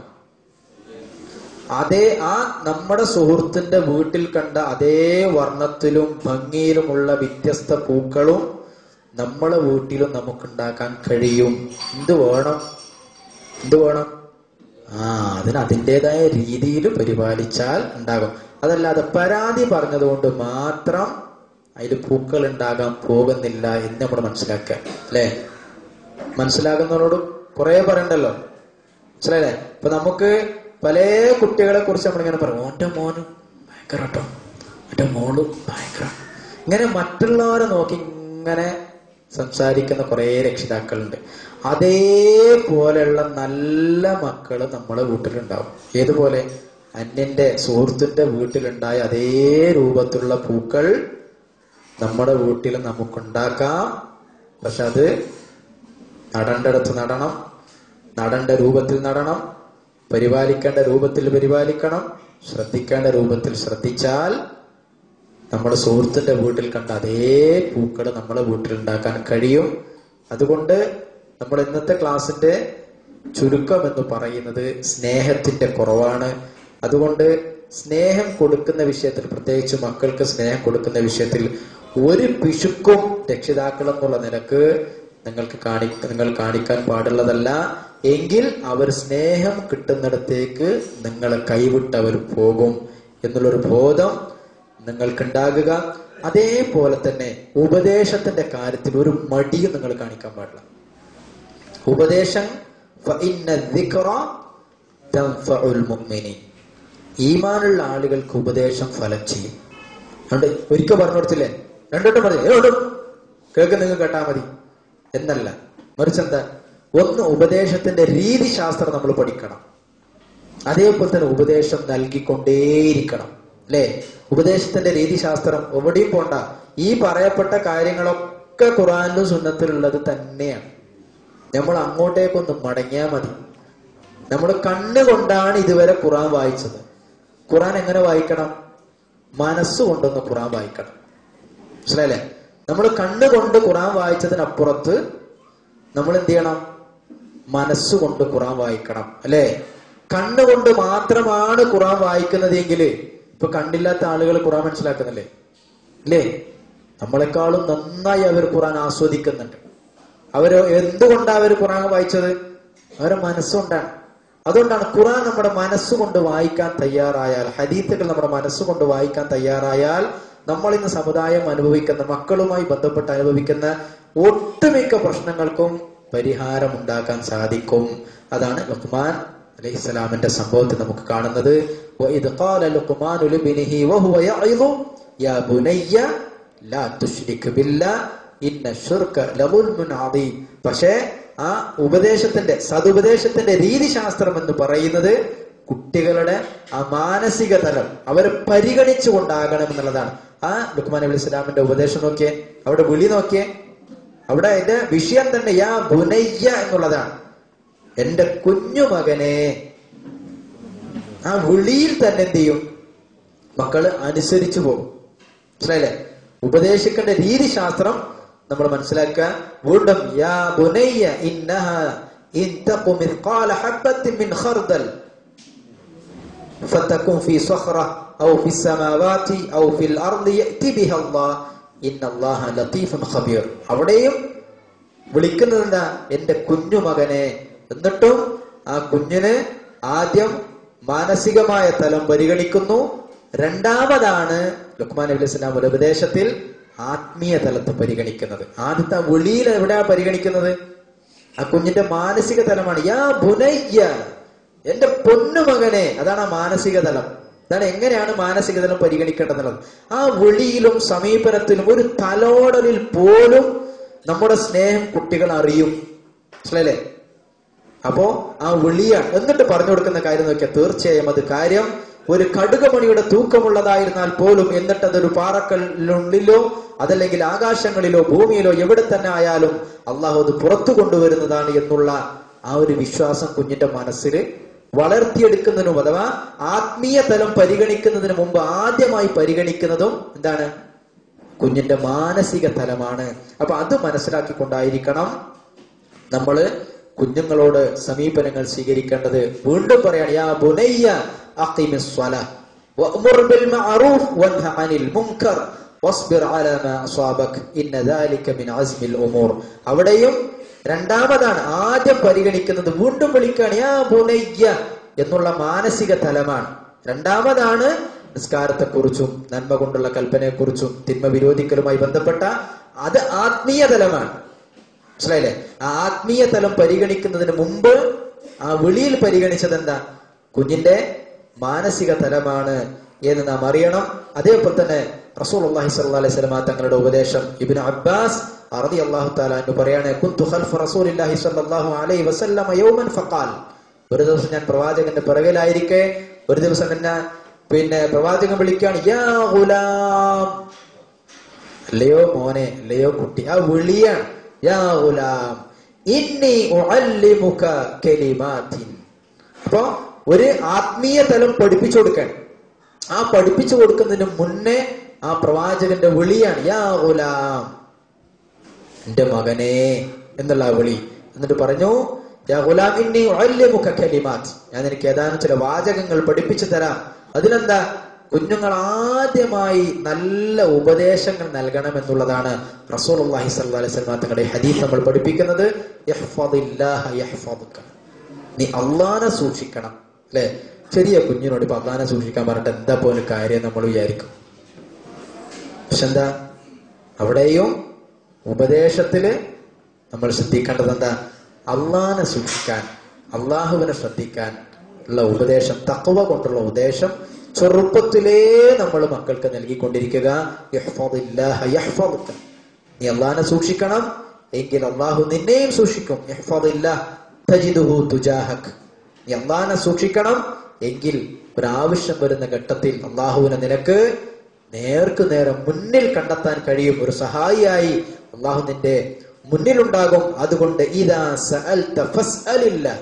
അതേ ആ നമ്മുടെ സുഹൃത്തിന്റെ വീട്ടിൽ കണ്ട അതേ വർണ്ണത്തിലും ഭംഗിയിലുമുള്ള വ്യത്യസ്ത പൂക്കളും നമ്മളെ വീട്ടിലും നമുക്കുണ്ടാക്കാൻ കഴിയും. എന്ത് വേണം? എന്ത് വേണം? ആ അതിന് അതിൻ്റെതായ രീതിയിൽ പരിപാലിച്ചാൽ ഉണ്ടാകും. അതല്ലാതെ പരാതി പറഞ്ഞതുകൊണ്ട് മാത്രം അതിൽ പൂക്കൾ ഉണ്ടാകാൻ പോകുന്നില്ല എന്ന് നമ്മൾ മനസ്സിലാക്കുക, അല്ലേ? മനസ്സിലാകുന്നവരോട് കുറെ പറയണ്ടല്ലോ, മനസ്സിലായില്ലേ? ഇപ്പൊ നമുക്ക് പല കുട്ടികളെ കുറിച്ച് നമ്മളിങ്ങനെ പറയും, ഓന്റെ മോനും ഭയങ്കര കേട്ടോ, എന്റെ മോളും ഭയങ്കര, ഇങ്ങനെ മറ്റുള്ളവരെ നോക്കി ഇങ്ങനെ സംസാരിക്കുന്ന കുറെ രക്ഷിതാക്കളുണ്ട്. അതേപോലെയുള്ള നല്ല മക്കള് നമ്മളെ വീട്ടിലുണ്ടാവും. ഏതുപോലെ? അന്യന്റെ സുഹൃത്തിന്റെ വീട്ടിലുണ്ടായ അതേ രൂപത്തിലുള്ള പൂക്കൾ നമ്മുടെ വീട്ടിൽ നമുക്കുണ്ടാക്കാം. പക്ഷെ അത് നടേണ്ടടുത്ത് നടണം, നടേണ്ട രൂപത്തിൽ നടണം, പരിപാലിക്കേണ്ട രൂപത്തിൽ പരിപാലിക്കണം, ശ്രദ്ധിക്കേണ്ട രൂപത്തിൽ ശ്രദ്ധിച്ചാൽ നമ്മുടെ സുഹൃത്തിന്റെ വീട്ടിൽ കണ്ട അതേ പൂക്കൾ നമ്മളെ വീട്ടിൽ ഉണ്ടാക്കാൻ കഴിയും. അതുകൊണ്ട് നമ്മൾ ഇന്നത്തെ ക്ലാസ്സിന്റെ ചുരുക്കം എന്ന് പറയുന്നത് സ്നേഹത്തിന്റെ കുറവാണ്. അതുകൊണ്ട് സ്നേഹം കൊടുക്കുന്ന വിഷയത്തിൽ, പ്രത്യേകിച്ച് മക്കൾക്ക് സ്നേഹം കൊടുക്കുന്ന വിഷയത്തിൽ ഒരു പിശുക്കും രക്ഷിതാക്കൾ എന്നുള്ള നിലക്ക് നിങ്ങൾക്ക് കാണി നിങ്ങൾ കാണിക്കാൻ പാടുള്ളതല്ല. എങ്കിൽ അവർ സ്നേഹം കിട്ടുന്നിടത്തേക്ക് നിങ്ങളെ കൈവിട്ട് അവർ പോകും എന്നുള്ളൊരു ബോധം നിങ്ങൾക്കുണ്ടാകുക. അതേപോലെ തന്നെ ഉപദേശത്തിന്റെ കാര്യത്തിൽ ഒരു മടിയും നിങ്ങൾ കാണിക്കാൻ പാടില്ല. ഉപദേശം ഈമാനുള്ള ആളുകൾക്ക് ഉപദേശം ഫലം ചെയ്യും. അതുകൊണ്ട് ഒരിക്കൽ പറഞ്ഞു കൊടുത്തില്ലേ, രണ്ടോട്ടം പറഞ്ഞു ഏടും കേൾക്കുന്ന നിങ്ങൾ കേട്ടാ മതി എന്നല്ല, മറിച്ച് എന്താ, ഒന്ന് ഉപദേശത്തിന്റെ രീതിശാസ്ത്രം നമ്മൾ പഠിക്കണം. അതേപോലെ തന്നെ ഉപദേശം നൽകിക്കൊണ്ടേയിരിക്കണം. അല്ലെ? ഉപദേശത്തിന്റെ രീതിശാസ്ത്രം എവിടെയും പോണ്ട. ഈ പറയപ്പെട്ട കാര്യങ്ങളൊക്കെ ഖുർആനിലും സുന്നത്തിലുള്ളത് തന്നെയാണ്. നമ്മൾ അങ്ങോട്ടേക്കൊന്ന് മടങ്ങിയാൽ മതി. നമ്മൾ കണ്ണുകൊണ്ടാണ് ഇതുവരെ ഖുർആൻ വായിച്ചത്. ഖുർആൻ എങ്ങനെ വായിക്കണം? മനസ്സുകൊണ്ടൊന്ന് ഖുർആൻ വായിക്കണം. മനസ്സിലായില്ലേ? നമ്മൾ കണ്ണുകൊണ്ട് ഖുർആൻ വായിച്ചതിനപ്പുറത്ത് നമ്മൾ എന്ത് ചെയ്യണം? മനസ്സുകൊണ്ട് ഖുർആൻ വായിക്കണം. അല്ലെ? കണ്ണുകൊണ്ട് മാത്രമാണ് ഖുർആൻ വായിക്കുന്നത് എങ്കിൽ ഇപ്പൊ കണ്ണില്ലാത്ത ആളുകൾ ഖുർആൻ മനസ്സിലാക്കുന്നില്ലേ? ഇല്ലേ? നമ്മളെക്കാളും നന്നായി അവർ ഖുർആൻ ആസ്വദിക്കുന്നുണ്ട്. അവര് എന്തുകൊണ്ടാണ് അവർ ഖുർആൻ വായിച്ചത്? അവരെ മനസ്സുകൊണ്ടാണ്. അതുകൊണ്ടാണ് ഖുർആൻ നമ്മുടെ മനസ്സുകൊണ്ട് വായിക്കാൻ തയ്യാറായാൽ, ഹദീത്തുകൾ നമ്മുടെ മനസ്സുകൊണ്ട് വായിക്കാൻ തയ്യാറായാൽ, നമ്മൾ ഇന്ന് സമുദായം അനുഭവിക്കുന്ന, മക്കളുമായി ബന്ധപ്പെട്ട് അനുഭവിക്കുന്ന ഒട്ടുമിക്ക പ്രശ്നങ്ങൾക്കും പരിഹാരം ഉണ്ടാക്കാൻ സാധിക്കും. അതാണ് ലുഖ്മാൻ അലൈഹിസ്സലാമിന്റെ സംഭവത്തിൽ നമുക്ക് കാണുന്നത്. വഇദ് ഖാല ലുഖ്മാനു ലിബ്നിഹി വഹുവ യഇദു യാ ബുനയ്യ ലാ തുശ്രിക് ബില്ലാഹ് ഇന്ന ശിർക ലളുൽമുൻ അദീം. പക്ഷേ ആ ഉപദേശത്തിന്റെ, സതുപദേശത്തിന്റെ രീതിശാസ്ത്രം എന്ന് പറയുന്നത് കുട്ടികളുടെ ആ മാനസിക തലം അവരെ പരിഗണിച്ചുകൊണ്ടാകണം എന്നുള്ളതാണ്. ആ ലുഖ്മാൻ നബി ഇസ്ലാമിന്റെ ഉപദേശം നോക്കിയേ, അവിടെ വിളി നോക്കിയേ, അവിടെ അതിന്റെ വിഷയം തന്നെ യാ ബുനയ്യ എന്നുള്ളതാണ്. എന്റെ കുഞ്ഞു മകനെ. ആ വിളിയിൽ തന്നെ എന്ത് ചെയ്യും? മക്കള് അനുസരിച്ചു പോകും. മനസ്സിലായില്ലേ? ഉപദേശിക്കേണ്ട രീതിശാസ്ത്രം നമ്മൾ മനസ്സിലാക്കുക. വീണ്ടും യാ ബുനയ്യ ഇന്നഹ ഇൻ തഖു മിസ്ഖാല ഹബ്ബത്തിൻ മിൻ ഖർദൽ ഫതകുൻ ഫീ സഖറ ഔ ഫീ സമാവാതി ഔ ഫിൽ അർദി യഅതി ബിഹാ അല്ലാഹ് ഇന്നല്ലാഹ ലതീഫുൻ ഖബീർ. അവിടെയും വിളിക്കുന്നത് എന്താ? എന്റെ കുഞ്ഞു മകനെ. എന്നിട്ടും ആ കുഞ്ഞിന് ആദ്യം മാനസികമായ തലം പരിഗണിക്കുന്നു. രണ്ടാമതാണ് ലുഖ്മാൻ നബി ഇസ്ലാമിന്റെ ഉപദേശത്തിൽ ആത്മീയ തലത്ത് പരിഗണിക്കുന്നത്. ആദ്യത്തെ വിളിയിൽ എവിടെയാണ് പരിഗണിക്കുന്നത്? ആ കുഞ്ഞിന്റെ മാനസിക തലമാണ്. യാ ബുനയ്യ, എന്റെ പൊന്നു മകനെ. അതാണ് ആ മാനസിക തലം. അതാണ് എങ്ങനെയാണ് മാനസിക തലം പരിഗണിക്കേണ്ടതുള്ളത്. ആ വിളിയിലും സമീപനത്തിലും ഒരു തലോടലിൽ പോലും നമ്മുടെ സ്നേഹം കുട്ടികൾ അറിയും. മനസ്സിലല്ലേ? അപ്പോ ആ വിളിയാണ്. എന്നിട്ട് പറഞ്ഞു കൊടുക്കുന്ന കാര്യം നോക്കിയാൽ തീർച്ചയായും അത് കാര്യം ഒരു കടുകമണിയുടെ തൂക്കമുള്ളതായിരുന്നാൽ പോലും, എന്നിട്ട് അതൊരു പാറക്കല്ലിനുള്ളിലോ അതല്ലെങ്കിൽ ആകാശങ്ങളിലോ ഭൂമിയിലോ എവിടെ തന്നെ ആയാലും അള്ളാഹു അത് പുറത്തു കൊണ്ടുവരുന്നതാണ് എന്നുള്ള ആ ഒരു വിശ്വാസം കുഞ്ഞിന്റെ മനസ്സിൽ വളർത്തിയെടുക്കുന്നതിനും, അഥവാ ആത്മീയ തലം പരിഗണിക്കുന്നതിന് മുമ്പ് ആദ്യമായി പരിഗണിക്കുന്നതും എന്താണ്? കുഞ്ഞിന്റെ മാനസിക തലമാണ്. അപ്പൊ അത് മനസ്സിലാക്കിക്കൊണ്ടായിരിക്കണം നമ്മള് കുഞ്ഞുങ്ങളോട് സമീപനങ്ങൾ സ്വീകരിക്കേണ്ടത്. വീണ്ടും പറയാണ് യാ ബുനയ്യ അഖിമിസ് സ്വലാഹ് വഅ്മുർ ബിൽ മഅറൂഫ് വൻഹ അനിൽ മുൻകർ വസ്ബിർ അലാ മാ അസാബക ഇന്ന ദാലിക മിൻ അസ്മിൽ ഉമൂർ. അവിടെയും രണ്ടാമതാണ്. ആദ്യം പരിഗണിക്കുന്നത്, വീണ്ടും വിളിക്കുകയാണ് യാ ബുനയ്യ എന്നുള്ള മാനസിക തലമാണ്. രണ്ടാമതാണ് നിസ്കാരത്തെക്കുറിച്ചും നന്മ കൊണ്ടുള്ള കൽപ്പനയെക്കുറിച്ചും തിന്മ വിരോധിക്കലുമായി ബന്ധപ്പെട്ട അത് ആത്മീയ തലമാണ്. മനസ്സിലായില്ലേ? ആ ആത്മീയ തലം പരിഗണിക്കുന്നതിന് മുമ്പ് ആ വിളിയിൽ പരിഗണിച്ചത് എന്താ? കുഞ്ഞിന്റെ മാനസിക തലമാണ് എന്ന് നാം അറിയണം. അതേപോലെ തന്നെ റസൂലുള്ളാഹി സ്വല്ലല്ലാഹു അലൈഹി വസല്ലം തങ്ങളുടെ ഉപദേശം, ഇബ്നു അബ്ബാസ് റളിയല്ലാഹു തആല അൻഹു പറയാണ്, കുന്തു ഖൽഫ റസൂലില്ലാഹി സ്വല്ലല്ലാഹു അലൈഹി വസല്ലം യൗമൻ ഫഖാൽ. ഒരു ദിവസം ഞാൻ പ്രവാചകന്റെ പിറകിലായിരിക്കെ ഒരു ദിവസം എന്നെ പിന്നെ പ്രവാചകൻ വിളിക്കുകയാണ്, യാ ഗുലാം, അല്ലയോ മോനെ, അല്ലയോ കുട്ടി. ആ വിളിയാണ് യാ ഗുലാം ഇന്നി ഉഅല്ലിമുക കലിമാത്തിൻ. അപ്പൊ ഒരു ആത്മീയ തലം പഠിപ്പിച്ചു കൊടുക്കാൻ, ആ പഠിപ്പിച്ചു കൊടുക്കുന്നതിന് മുന്നേ ആ പ്രവാചകന്റെ വിളിയാണ് യാ ഗുലാം, എന്റെ മകനെ എന്നുള്ള വിളി. എന്നിട്ട് പറഞ്ഞു യാ ഗുലാം ഇന്നി ഉഅല്ലിമുക കലിമാത്ത്, ഞാൻ നിനക്ക് ഏതാനും ചില വാചകങ്ങൾ പഠിപ്പിച്ചു തരാം. അതിനെന്താ? കുഞ്ഞുങ്ങൾ ആദ്യമായി നല്ല ഉപദേശങ്ങൾ നൽകണം എന്നുള്ളതാണ് റസൂലുള്ളാഹി സ്വല്ലല്ലാഹു അലൈഹി വസല്ലം തങ്ങളുടെ ഹദീസ് നമ്മൾ പഠിപ്പിക്കുന്നത്. യഹ്ഫദില്ലാഹ യഹ്ഫദുക, നീ അള്ളാനെ സൂക്ഷിക്കണം. അല്ലെ? ചെറിയ കുഞ്ഞിനോട് ഇപ്പൊ അള്ളാനെ സൂക്ഷിക്കാൻ പറഞ്ഞിട്ട് എന്താ പോലും കാര്യം നമ്മൾ വിചാരിക്കും. പക്ഷെ എന്താ, അവിടെയും ഉപദേശത്തില് നമ്മൾ ശ്രദ്ധിക്കേണ്ടത് എന്താ? അള്ളാനെ സൂക്ഷിക്കാൻ, അള്ളാഹുവിനെ ശ്രദ്ധിക്കാൻ ഉള്ള ഉപദേശം, തഖ്വ കൊണ്ടുള്ള ഉപദേശം ചെറുപ്പത്തിലേ നമ്മൾ മക്കൾക്ക് നൽകിക്കൊണ്ടിരിക്കുക. ഇഹ്ഫദില്ലാഹ യഹ്ഫദുക, നീ അള്ളാഹിനെ സൂക്ഷിക്കണം എങ്കിൽ അള്ളാഹു നിന്നെയും സൂക്ഷിക്കും. ഇഹ്ഫദില്ലാഹ തജിദുഹു തുജാഹക്, നീ അള്ളാഹിനെ സൂക്ഷിക്കണം എങ്കിൽ ഒരാവശ്യം വരുന്ന ഘട്ടത്തിൽ അള്ളാഹുവിനെ നിനക്ക് നേർക്ക് നേരെ മുന്നിൽ കണ്ടെത്താൻ കഴിയും. ഒരു സഹായിയായി അള്ളാഹു നിന്റെ മുന്നിലുണ്ടാകും. അതുകൊണ്ട് ഇദാ സഅൽത ഫസ്അലില്ലാ,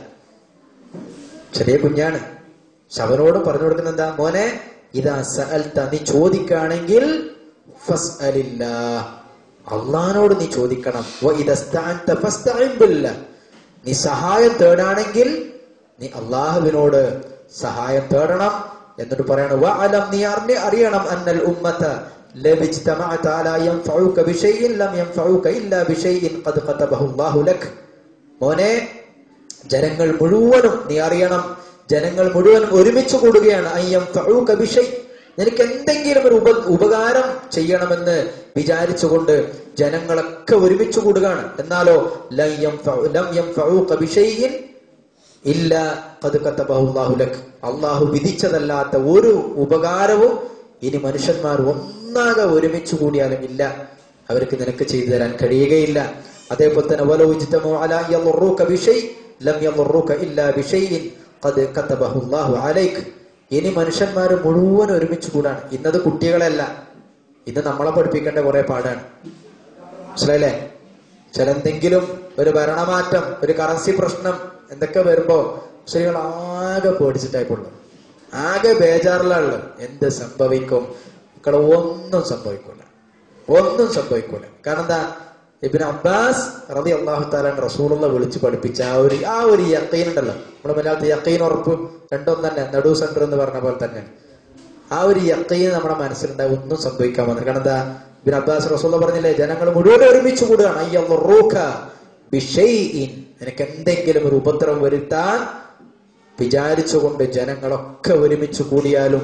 ചെറിയ കുഞ്ഞാണ്, ശവനോട് പറഞ്ഞു കൊടുക്കുന്ന എന്താ, മോനെ ഇദാ സഅൽത, നീ ചോദിക്കുകയാണെങ്കിൽ ഫസ്അലില്ലാ, അള്ളാഹിനോട് നീ ചോദിക്കണം. വ ഇദാ ഇസ്തഅൻത ഫസ്തഇൻ ബില്ലാ, നീ സഹായം തേടാണെങ്കിൽ നീ അള്ളാഹുവിനോട് സഹായം തേടണം. എന്നിട്ട് പറയണം വഅലം, നീ അറിഞ്ഞ അറിയണം അന്നൽ ഉമ്മത ലവ് ഇജ്തമഅത അലാ യൻഫഉക ബിശൈഇൻ ലം യൻഫഉക ഇല്ലാ ബിശൈഇൻ ഖദ് ഖതബഹു അല്ലാഹു ലക്. മോനെ, ജനങ്ങൾ മുഴുവനും നീ അറിയണം, ജനങ്ങൾ മുഴുവൻ ഒരുമിച്ച് കൂടുകയാണ്. അയ്യൻഫഉക ബിശൈ, നിനക്ക് എന്തെങ്കിലും ഒരു ഉപ ഉപകാരം ചെയ്യണമെന്ന് വിചാരിച്ചുകൊണ്ട് ജനങ്ങളൊക്കെ ഒരുമിച്ച് കൂടുകയാണ്. എന്നാലോ ലം യൻഫഉ ലം യൻഫഉക ബിശൈഇൻ ഇല്ലാ ഖദ് കതബഹു അല്ലാഹു ലക്, അല്ലാഹു വിധിച്ചതല്ലാത്ത ഒരു ഉപകാരവും ഇനി മനുഷ്യന്മാർ ഒന്നാകെ ഒരുമിച്ച് കൂടിയാലും ഇല്ല, അവർക്ക് നിനക്ക് ചെയ്തു തരാൻ കഴിയുകയില്ല. അതേപോലെ തന്നെ വലൗ ഇജ്തമഉ അലാ യദുറുക ബിശൈ ലം യദുറുക ഇല്ലാ ബിശൈഇൻ ഖദ് കതബഹു അല്ലാഹു അലൈക്. ഇനി മനുഷ്യന്മാർ മുഴുവൻ ഒരുമിച്ച് കൂടാണ്. ഇന്നത് കുട്ടികളല്ല, ഇന്ന് നമ്മളെ പഠിപ്പിക്കേണ്ട കുറെ പാടാണ്. മനസ്സിലായില്ലേ? ചില എന്തെങ്കിലും ഒരു ഭരണമാറ്റം, ഒരു കറൻസി പ്രശ്നം എന്തൊക്കെ വരുമ്പോ സ്ത്രീകൾ ആകെ പേടിച്ചിട്ടായിപ്പോളൂ, ആകെ ബേജാറിലുള്ള എന്ത് സംഭവിക്കും, മക്കളെ ഒന്നും സംഭവിക്കൂല, ഒന്നും സംഭവിക്കൂല. കാരണം എന്താ, ഇബ്നു അബ്ബാസ് റളിയല്ലാഹു തആല റസൂലുള്ള വിളിച്ച് പഠിപ്പിച്ച ആ ഒരു ആ ഒരു യഖീൻ ഉണ്ടല്ലോ, നമ്മുടെ മലയാളത്തിൽ യഖീൻ, ഉറപ്പ്, രണ്ടും തന്നെ, നടു സെന്റർ എന്ന് പറഞ്ഞ പോലെ തന്നെ ആ ഒരു യഖീൻ നമ്മുടെ മനസ്സിലുണ്ടാവും, ഒന്നും സംഭവിക്കാൻ വന്നു. കാരണം എന്താ, ഇബ്നു അബ്ബാസ് റസൂലുള്ള പറഞ്ഞില്ലേ, ജനങ്ങൾ മുഴുവൻ ഒരുമിച്ച് കൂടുകയാണ്. അയ്യദുറൂക ബിശൈഇൻ, നിനക്ക് എന്തെങ്കിലും ഒരു ഉപദ്രവം വരുത്താൻ വിചാരിച്ചുകൊണ്ട് ജനങ്ങളൊക്കെ ഒരുമിച്ച് കൂടിയാലും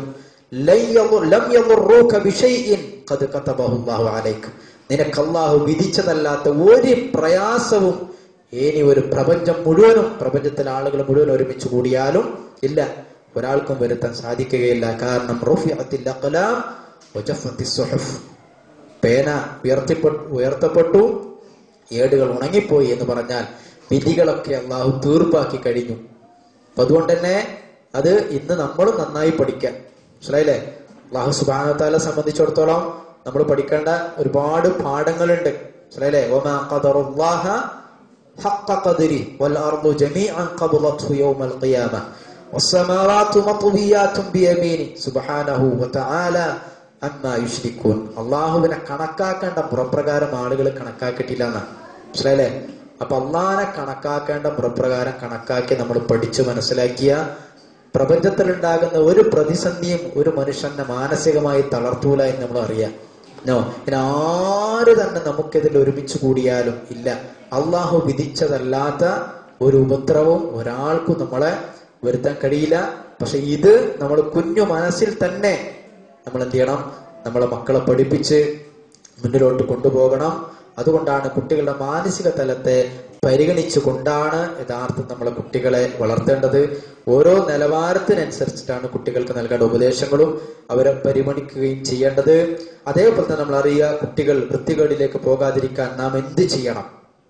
ലം യദുറൂക ബിശൈഇൻ ഖദ് കതബഹു അല്ലാഹു അലൈക്, നിനക്ക് അല്ലാഹു വിധിച്ചതല്ലാത്ത ഒരു പ്രയാസവും ഇനി ഒരു പ്രപഞ്ചം മുഴുവനും, പ്രപഞ്ചത്തിലെ ആളുകൾ മുഴുവൻ ഒരുമിച്ച് കൂടിയാലും ഇല്ല, ഒരാൾക്കും വരുത്താൻ സാധിക്കുകയില്ല. കാരണം റുഫിഅത്തിൽ അഖ്ലാം വജഫത്തിസ് സുഹുഫ്, പേന ഉയർത്തിപ്പെട്ടു ഉയർത്തപ്പെട്ടു ഏടുകൾ ഉണങ്ങിപ്പോയി എന്ന് പറഞ്ഞാൽ വിധികളൊക്കെ അള്ളാഹു തീർപ്പാക്കി കഴിഞ്ഞു. അപ്പൊ അതുകൊണ്ട് തന്നെ അത് ഇന്ന് നമ്മളും നന്നായി പഠിക്കാൻ. മനസ്സിലായില്ലേ? അള്ളാഹു സുബ്ഹാനഹു വ തആല സംബന്ധിച്ചിടത്തോളം നമ്മൾ പഠിക്കേണ്ട ഒരുപാട് പാഠങ്ങളുണ്ട്. മനസ്സിലായില്ലേ? വമാ ഖദറുല്ലാഹ ഹഖ്ഖ ഖദ്രി വൽ അർദു ജമീഅൻ ഖബളത്ഹു യൗമൽ ഖിയാമ വസ്സമാവാതു മത്വിയാതുൻ ബിയമീനി സുബ്ഹാനഹു വ തആല അമ്മാ യുശ്രികൂൻ. അള്ളാഹുവിനെ കണക്കാക്കേണ്ട പുറപ്രകാരം ആളുകൾ കണക്കാക്കിയിട്ടില്ല എന്നാണ്. മനസ്സിലായില്ലേ? അപ്പൊ അള്ളാഹിനെ കണക്കാക്കേണ്ട പുറപ്രകാരം കണക്കാക്കി നമ്മൾ പഠിച്ചു മനസ്സിലാക്കിയ പ്രപഞ്ചത്തിലുണ്ടാകുന്ന ഒരു പ്രതിസന്ധിയും ഒരു മനുഷ്യനെ മാനസികമായി തളർത്തൂല എന്ന് നമ്മൾ അറിയാം. നോ, ഇനി ആര് തന്നെ നമുക്കിതിൽ ഒരുമിച്ച് കൂടിയാലും ഇല്ല, അള്ളാഹു വിധിച്ചതല്ലാത്ത ഒരു ഉപദ്രവവും ഒരാൾക്കും നമ്മളെ വരുത്താൻ കഴിയില്ല. പക്ഷെ ഇത് നമ്മൾ കുഞ്ഞു മനസ്സിൽ തന്നെ നമ്മൾ എന്ത് ചെയ്യണം, നമ്മളെ മക്കളെ പഠിപ്പിച്ച് മുന്നിലോട്ട് കൊണ്ടുപോകണം. അതുകൊണ്ടാണ് കുട്ടികളുടെ മാനസിക തലത്തെ പരിഗണിച്ചു കൊണ്ടാണ് യഥാർത്ഥം നമ്മളെ കുട്ടികളെ വളർത്തേണ്ടത്. ഓരോ നിലവാരത്തിനനുസരിച്ചിട്ടാണ് കുട്ടികൾക്ക് നൽകേണ്ട ഉപദേശങ്ങളും അവരെ പരിഗണിക്കുകയും ചെയ്യേണ്ടത്. അതേപോലെ തന്നെ നമ്മൾ അറിയുക, കുട്ടികൾ വൃത്തികേടിലേക്ക് പോകാതിരിക്കാൻ നാം എന്ത് ചെയ്യണം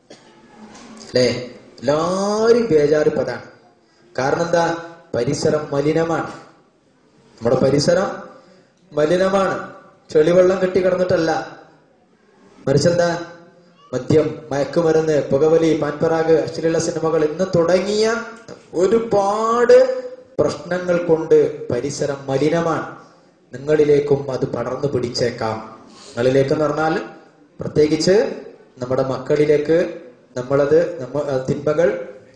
അല്ലേ? എല്ലാരും ബേജാറിപ്പതാണ്. കാരണം എന്താ, പരിസരം മലിനമാണ്. നമ്മുടെ പരിസരം മലിനമാണ്. ചെളിവെള്ളം കെട്ടി കിടന്നിട്ടല്ല, മറിച്ചെന്താ, മദ്യം, മയക്കുമരുന്ന്, പുകവലി, പാൻപറാഗ്, അശ്ലീല സിനിമകൾ എന്ന് തുടങ്ങിയ ഒരുപാട് പ്രശ്നങ്ങൾ കൊണ്ട് പരിസരം മലിനമാണ്. നിങ്ങളിലേക്കും അത് പടർന്നു പിടിച്ചേക്കാം. നിങ്ങളിലേക്കെന്ന് പറഞ്ഞാൽ പ്രത്യേകിച്ച് നമ്മുടെ മക്കളിലേക്ക് നമ്മളത് നമ്മ തിന്മകൾ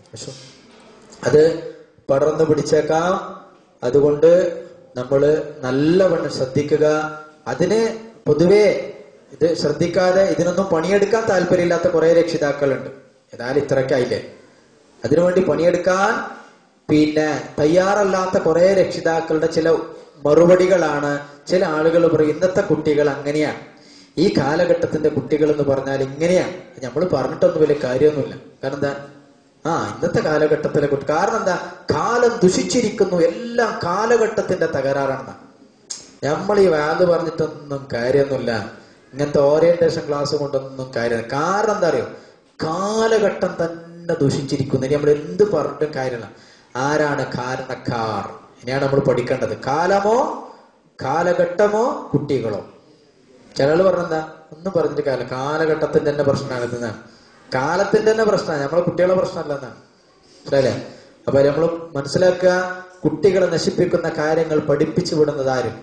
അത് പടർന്നു പിടിച്ചേക്കാം. അതുകൊണ്ട് നമ്മൾ നല്ലവണ്ണം ശ്രദ്ധിക്കുക. അതിന് പൊതുവെ ഇത് ശ്രദ്ധിക്കാതെ ഇതിനൊന്നും പണിയെടുക്കാൻ താല്പര്യമില്ലാത്ത കുറെ രക്ഷിതാക്കളുണ്ട്. ഏതായാലും ഇത്രയൊക്കെ ആയില്ലേ, അതിനുവേണ്ടി പണിയെടുക്കാൻ പിന്നെ തയ്യാറല്ലാത്ത കുറെ രക്ഷിതാക്കളുടെ ചില മറുപടികളാണ്. ചില ആളുകൾ പറയും ഇന്നത്തെ കുട്ടികൾ അങ്ങനെയാണ്, ഈ കാലഘട്ടത്തിന്റെ കുട്ടികൾ എന്ന് പറഞ്ഞാൽ ഇങ്ങനെയാണ്. നമ്മൾ പറഞ്ഞിട്ടൊന്നും വലിയ കാര്യമൊന്നുമില്ല. കാരണം എന്താ, ആ ഇന്നത്തെ കാലഘട്ടത്തിലെ കുട്ടി, കാരണം എന്താ, കാലം ദുഷിച്ചിരിക്കുന്നു, എല്ലാം കാലഘട്ടത്തിന്റെ തകരാറാണെന്നാണ്. നമ്മൾ ഈ വാല് പറഞ്ഞിട്ടൊന്നും കാര്യമൊന്നുമില്ല, ഇങ്ങനത്തെ ഓറിയന്റേഷൻ ക്ലാസ് കൊണ്ടൊന്നും കാര്യമില്ല. കാരണം എന്താ അറിയോ, കാലഘട്ടം തന്നെ ദൂഷിച്ചിരിക്കുന്നു. ഇനി നമ്മൾ എന്ത് പറഞ്ഞിട്ടും കാര്യമില്ല. ആരാണ് കാരണക്കാർ ഇനിയാണ് നമ്മൾ പഠിക്കേണ്ടത്. കാലമോ കാലഘട്ടമോ കുട്ടികളോ? ചിലകൾ പറഞ്ഞെന്താ, ഒന്നും പറഞ്ഞിട്ട് കാലം കാലഘട്ടത്തിന്റെ തന്നെ പ്രശ്നമാണ് എന്നാണ്, കാലത്തിന്റെ തന്നെ പ്രശ്നമാണ്, നമ്മളെ കുട്ടികളെ പ്രശ്നമല്ല എന്നാണ്. മനസ്സിലായില്ലേ? അപ്പൊ നമ്മൾ മനസ്സിലാക്കുക, കുട്ടികളെ നശിപ്പിക്കുന്ന കാര്യങ്ങൾ പഠിപ്പിച്ചു വിടുന്നത് ആരും?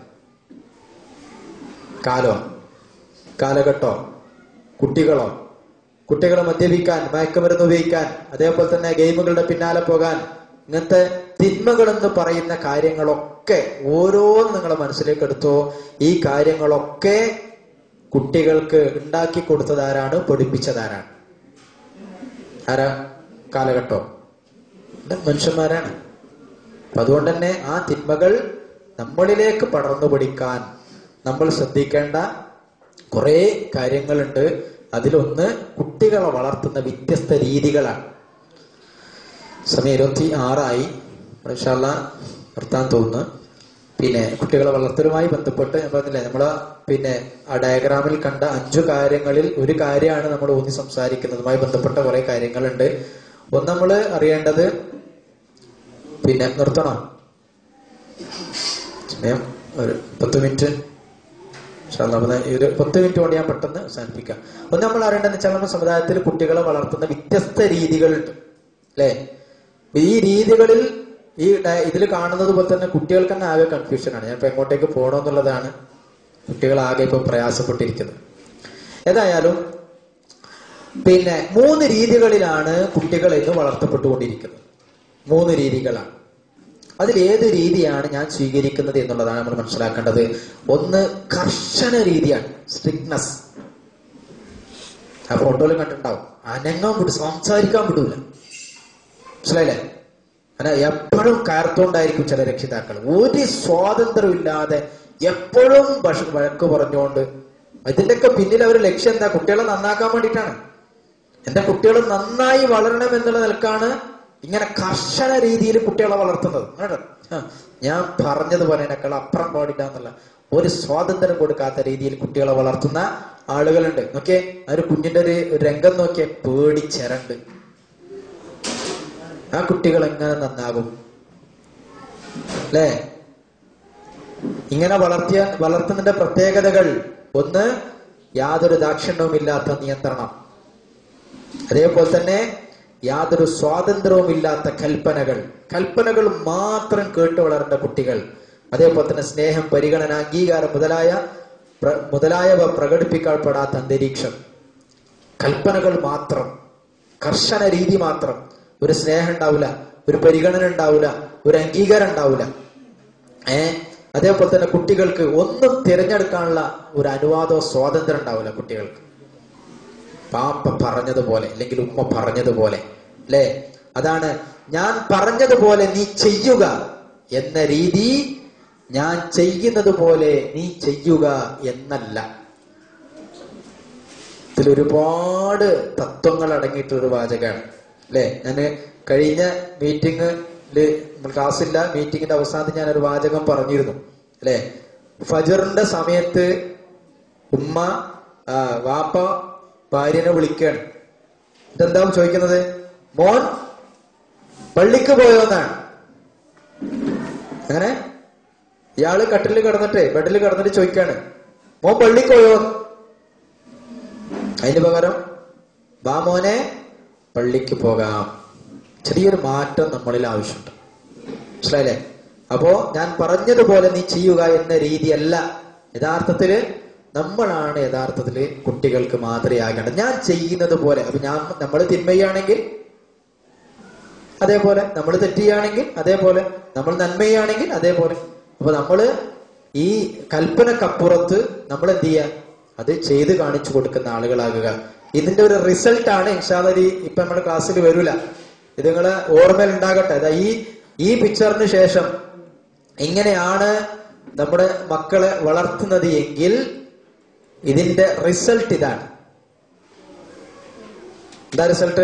കാലോ കാലഘട്ടോ കുട്ടികളോ? കുട്ടികളെ മദ്യപിക്കാൻ, മയക്കുമരുന്ന് ഉപയോഗിക്കാൻ, അതേപോലെ തന്നെ ഗെയിമുകളുടെ പിന്നാലെ പോകാൻ, ഇങ്ങനത്തെ തിന്മകൾ എന്ന് പറയുന്ന കാര്യങ്ങളൊക്കെ ഓരോന്നും നിങ്ങളെ മനസ്സിലേക്ക് എടുത്തോ. ഈ കാര്യങ്ങളൊക്കെ കുട്ടികൾക്ക് ഉണ്ടാക്കി കൊടുത്തതാരാണ്? പഠിപ്പിച്ചതാരാണ്? ആരാ? കാലഘട്ടോ? മനുഷ്യന്മാരാണ്. അപ്പൊ അതുകൊണ്ട് തന്നെ ആ തിന്മകൾ നമ്മളിലേക്ക് പടർന്നു പിടിക്കാൻ നമ്മൾ ശ്രദ്ധിക്കേണ്ട കുറെ കാര്യങ്ങളുണ്ട്. അതിലൊന്ന് കുട്ടികളെ വളർത്തുന്ന വ്യത്യസ്ത രീതികളാണ്. സമയം ഇരുപത്തി ആറായി, ഇൻഷാ അല്ലാഹ് നിർത്താൻ തോന്നുന്നു. പിന്നെ കുട്ടികളെ വളർത്തലുമായി ബന്ധപ്പെട്ട് ഞാൻ പറഞ്ഞില്ലേ, നമ്മള് പിന്നെ ആ ഡയഗ്രാമിൽ കണ്ട അഞ്ചു കാര്യങ്ങളിൽ ഒരു കാര്യമാണ് നമ്മൾ ഊന്നി സംസാരിക്കുന്നതുമായി ബന്ധപ്പെട്ട കുറെ കാര്യങ്ങളുണ്ട്. ഒന്ന് നമ്മൾ അറിയേണ്ടത്, പിന്നെ നിർത്തണം, സമയം ഒരു പത്ത് മിനിറ്റ് ഒരു പത്ത് മിനിറ്റ് കൊണ്ട് ഞാൻ പെട്ടെന്ന് അവസാനിപ്പിക്കാം. ഒന്ന് നമ്മൾ അറിയേണ്ടതെന്ന് വെച്ചാൽ നമ്മുടെ സമുദായത്തിൽ കുട്ടികളെ വളർത്തുന്ന വ്യത്യസ്ത രീതികളുണ്ട് അല്ലെ. ഈ രീതികളിൽ ഈ ഇതിൽ കാണുന്നത് പോലെ തന്നെ കുട്ടികൾക്ക് തന്നെ ആകെ കൺഫ്യൂഷനാണ്. ഞാൻ ഇപ്പൊ എങ്ങോട്ടേക്ക് പോകണമെന്നുള്ളതാണ് കുട്ടികൾ ആകെ ഇപ്പൊ പ്രയാസപ്പെട്ടിരിക്കുന്നത്. ഏതായാലും പിന്നെ മൂന്ന് രീതികളിലാണ് കുട്ടികൾ ഇന്ന് വളർത്തപ്പെട്ടുകൊണ്ടിരിക്കുന്നത്. മൂന്ന് രീതികളാണ്. അതിൽ ഏത് രീതിയാണ് ഞാൻ സ്വീകരിക്കുന്നത് എന്നുള്ളതാണ് നമ്മൾ മനസ്സിലാക്കേണ്ടത്. ഒന്ന് കർശന രീതിയാണ്, സ്ട്രിക്ട്നെസ്. ആ ഫോട്ടോയിൽ കണ്ടിട്ടുണ്ടാവും, അനങ്ങാൻ വിടും, സംസാരിക്കാൻ വിടൂല. മനസ്സിലായില്ലേ? അങ്ങനെ എപ്പോഴും കയർത്തോണ്ടായിരിക്കും ചില രക്ഷിതാക്കൾ, ഒരു സ്വാതന്ത്ര്യം ഇല്ലാതെ എപ്പോഴും വഴക്ക് പറഞ്ഞുകൊണ്ട്. ഇതിന്റെയൊക്കെ പിന്നിൽ അവർ ലക്ഷ്യം എന്താ? കുട്ടികളെ നന്നാക്കാൻ വേണ്ടിയിട്ടാണ്. എന്റെ കുട്ടികൾ നന്നായി വളരണം എന്നുള്ള നിലക്കാണ് ഇങ്ങനെ കർശന രീതിയിൽ കുട്ടികളെ വളർത്തുന്നത്. ഞാൻ പറഞ്ഞതുപോലെ എന്നെക്കാൾ അപ്പുറം പാടില്ല എന്നുള്ള ഒരു സ്വാതന്ത്ര്യം കൊടുക്കാത്ത രീതിയിൽ കുട്ടികളെ വളർത്തുന്ന ആളുകളുണ്ട്. നോക്കിയേ, ആ ഒരു കുഞ്ഞിന്റെ ഒരു രംഗം നോക്കിയേ, പേടിച്ചരണ്ട്. ആ കുട്ടികൾ എങ്ങനെ നന്നാകും അല്ലേ? ഇങ്ങനെ വളർത്തിയ വളർത്തുന്നതിന്റെ പ്രത്യേകതകൾ: ഒന്ന്, യാതൊരു ദാക്ഷിണ്യവും ഇല്ലാത്ത നിയന്ത്രണം. അതേപോലെ തന്നെ യാതൊരു സ്വാതന്ത്ര്യവും ഇല്ലാത്ത കൽപ്പനകൾ കൽപ്പനകൾ മാത്രം കേട്ട് വളരേണ്ട കുട്ടികൾ. അതേപോലെ തന്നെ സ്നേഹം, പരിഗണന, അംഗീകാരം മുതലായ മുതലായവ പ്രകടിപ്പിക്കപ്പെടാത്ത അന്തരീക്ഷം. കൽപ്പനകൾ മാത്രം, കർശന രീതി മാത്രം. ഒരു സ്നേഹം ഉണ്ടാവില്ല, ഒരു പരിഗണന ഉണ്ടാവില്ല, ഒരു അംഗീകാരം ഉണ്ടാവില്ല. ഏഹ് അതേപോലെ തന്നെ കുട്ടികൾക്ക് ഒന്നും തിരഞ്ഞെടുക്കാനുള്ള ഒരു അനുവാദമോ സ്വാതന്ത്ര്യം ഉണ്ടാവില്ല കുട്ടികൾക്ക്. പാപ്പ പറഞ്ഞതുപോലെ അല്ലെങ്കിൽ ഉമ്മ പറഞ്ഞതുപോലെ അല്ലെ. അതാണ് ഞാൻ പറഞ്ഞതുപോലെ നീ ചെയ്യുക എന്ന രീതി, ഞാൻ ചെയ്യുന്നത് പോലെ നീ ചെയ്യുക എന്നല്ല. ഇതിലൊരുപാട് തത്വങ്ങൾ അടങ്ങിയിട്ടൊരു വാചകമാണ് അല്ലെ. ഞാൻ കഴിഞ്ഞ മീറ്റിംഗില്, ക്ലാസ്സില്ല, മീറ്റിംഗിന്റെ അവസാനത്തിൽ ഞാനൊരു വാചകം പറഞ്ഞിരുന്നു അല്ലെ. ഫജറിന്റെ സമയത്ത് ഉമ്മ വാപ്പ ഭാര്യനെ വിളിക്കുകയാണ്. ഇതെന്താ ചോദിക്കുന്നത്? മോൻ പള്ളിക്ക് പോയോന്നാണ്. അങ്ങനെ ഇയാള് കട്ടിലിൽ കിടന്നിട്ട് ബെഡിൽ കിടന്നിട്ട് ചോദിക്കാണ്, മോൻ പള്ളിക്ക് പോയോ? അതിന് പകരം വാ മോനെ പള്ളിക്ക് പോകാം. ചെറിയൊരു മാറ്റം നമ്മളിൽ ആവശ്യമുണ്ട്. മനസ്സിലായില്ലേ? അപ്പോ ഞാൻ പറഞ്ഞതുപോലെ നീ ചെയ്യുക എന്ന രീതിയല്ല യഥാർത്ഥത്തില് നമ്മളാണ് യഥാർത്ഥത്തില് കുട്ടികൾക്ക് മാതൃകയാകേണ്ടത്. ഞാൻ ചെയ്യുന്നത് പോലെ. അപ്പൊ ഞാൻ നമ്മൾ തിന്മയാണെങ്കിൽ അതേപോലെ, നമ്മൾ തെറ്റുകയാണെങ്കിൽ അതേപോലെ, നമ്മൾ നന്മയാണെങ്കിൽ അതേപോലെ. അപ്പൊ നമ്മള് ഈ കൽപ്പനക്കപ്പുറത്ത് നമ്മൾ എന്ത് ചെയ്യുക? അത് ചെയ്ത് കാണിച്ചു കൊടുക്കുന്ന ആളുകളാകുക. ഇതിന്റെ ഒരു റിസൾട്ടാണ് ഇൻഷാ അല്ലാഹ് ഇപ്പൊ നമ്മുടെ ക്ലാസ്സിൽ വരൂല, ഇത് നിങ്ങളെ ഓർമ്മയിൽ ഉണ്ടാകട്ടെ. അതാ ഈ ഈ പിക്ചറിന് ശേഷം ഇങ്ങനെയാണ് നമ്മുടെ മക്കളെ വളർത്തുന്നത് എങ്കിൽ ഇതിന്റെ റിസൾട്ട് ഇതാണ്. എന്താ റിസൾട്ട്?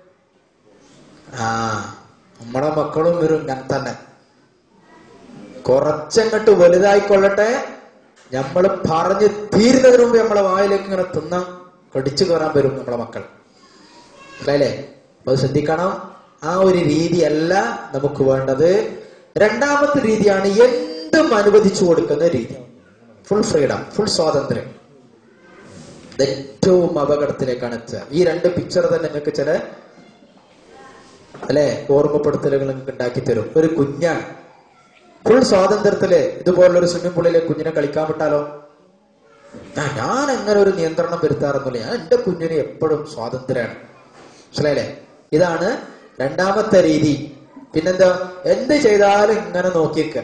ആ നമ്മുടെ മക്കളും വരും ഞാൻ തന്നെ. കുറച്ചങ്ങോട്ട് വലുതായിക്കൊള്ളട്ടെ, നമ്മൾ പറഞ്ഞ് തീരുന്നതിന് മുമ്പ് നമ്മളെ വായിലേക്ക് ഇങ്ങനെ തിന്നാൻ കടിച്ചു കയറാൻ വരും നമ്മളെ മക്കൾ. അല്ലേ? അത് ശ്രദ്ധിക്കണം. ആ ഒരു രീതിയല്ല നമുക്ക് വേണ്ടത്. രണ്ടാമത്തെ രീതിയാണ് എന്തും അനുവദിച്ചു കൊടുക്കുന്ന രീതി. ഫുൾ ഫ്രീഡം, ഫുൾ സ്വാതന്ത്ര്യം. ഏറ്റവും അപകടത്തിലേക്കാണ് എത്തുക. ഈ രണ്ട് പിക്ചർ തന്നെ നിങ്ങൾക്ക് ചില അല്ലെ ഓർമ്മപ്പെടുത്തലുകൾ നിങ്ങൾക്ക് ഉണ്ടാക്കി തരും. ഒരു കുഞ്ഞാണ് ഫുൾ സ്വാതന്ത്ര്യത്തില് ഇതുപോലുള്ളൊരു സ്വിമ്മിംഗ് പൂളിലെ കുഞ്ഞിനെ കളിക്കാൻ വിട്ടാലോ? ഞാൻ അങ്ങനെ ഒരു നിയന്ത്രണം വരുത്താറൊന്നുമില്ല. ഞാൻ എന്റെ കുഞ്ഞിന് എപ്പോഴും സ്വാതന്ത്ര്യമാണ്. മനസ്സിലായില്ലേ? ഇതാണ് രണ്ടാമത്തെ രീതി. പിന്നെന്താ? എന്ത് ചെയ്താലും ഇങ്ങനെ നോക്കിക്ക.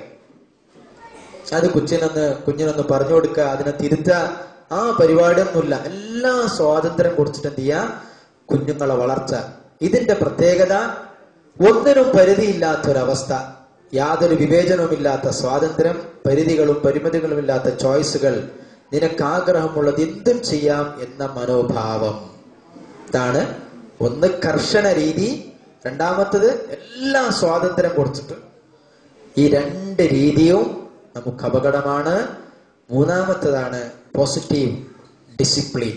അത് കുഞ്ഞിനൊന്ന് കുഞ്ഞിനൊന്ന് പറഞ്ഞു കൊടുക്കുക, അതിനെ തിരുത്ത, ആ പരിപാടിയൊന്നുമില്ല. എല്ലാ സ്വാതന്ത്ര്യം കൊടുത്തിട്ട് എന്ത് ചെയ്യാ? കുഞ്ഞുങ്ങളെ വളർച്ച. ഇതിന്റെ പ്രത്യേകത ഒന്നിനും പരിധിയില്ലാത്തൊരവസ്ഥ, യാതൊരു വിവേചനവുമില്ലാത്ത സ്വാതന്ത്ര്യം, പരിധികളും പരിമിതികളും ഇല്ലാത്ത ചോയ്സുകൾ, നിനക്ക് ആഗ്രഹമുള്ളത് എന്തും ചെയ്യാം എന്ന മനോഭാവം. ഇതാണ് ഒന്ന് കർശന രീതി. രണ്ടാമത്തത് എല്ലാ സ്വാതന്ത്ര്യം കൊടുത്തിട്ട്. ഈ രണ്ട് രീതിയും നമുക്ക് അപകടമാണ്. മൂന്നാമത്തതാണ് പോസിറ്റീവ് ഡിസിപ്ലിൻ.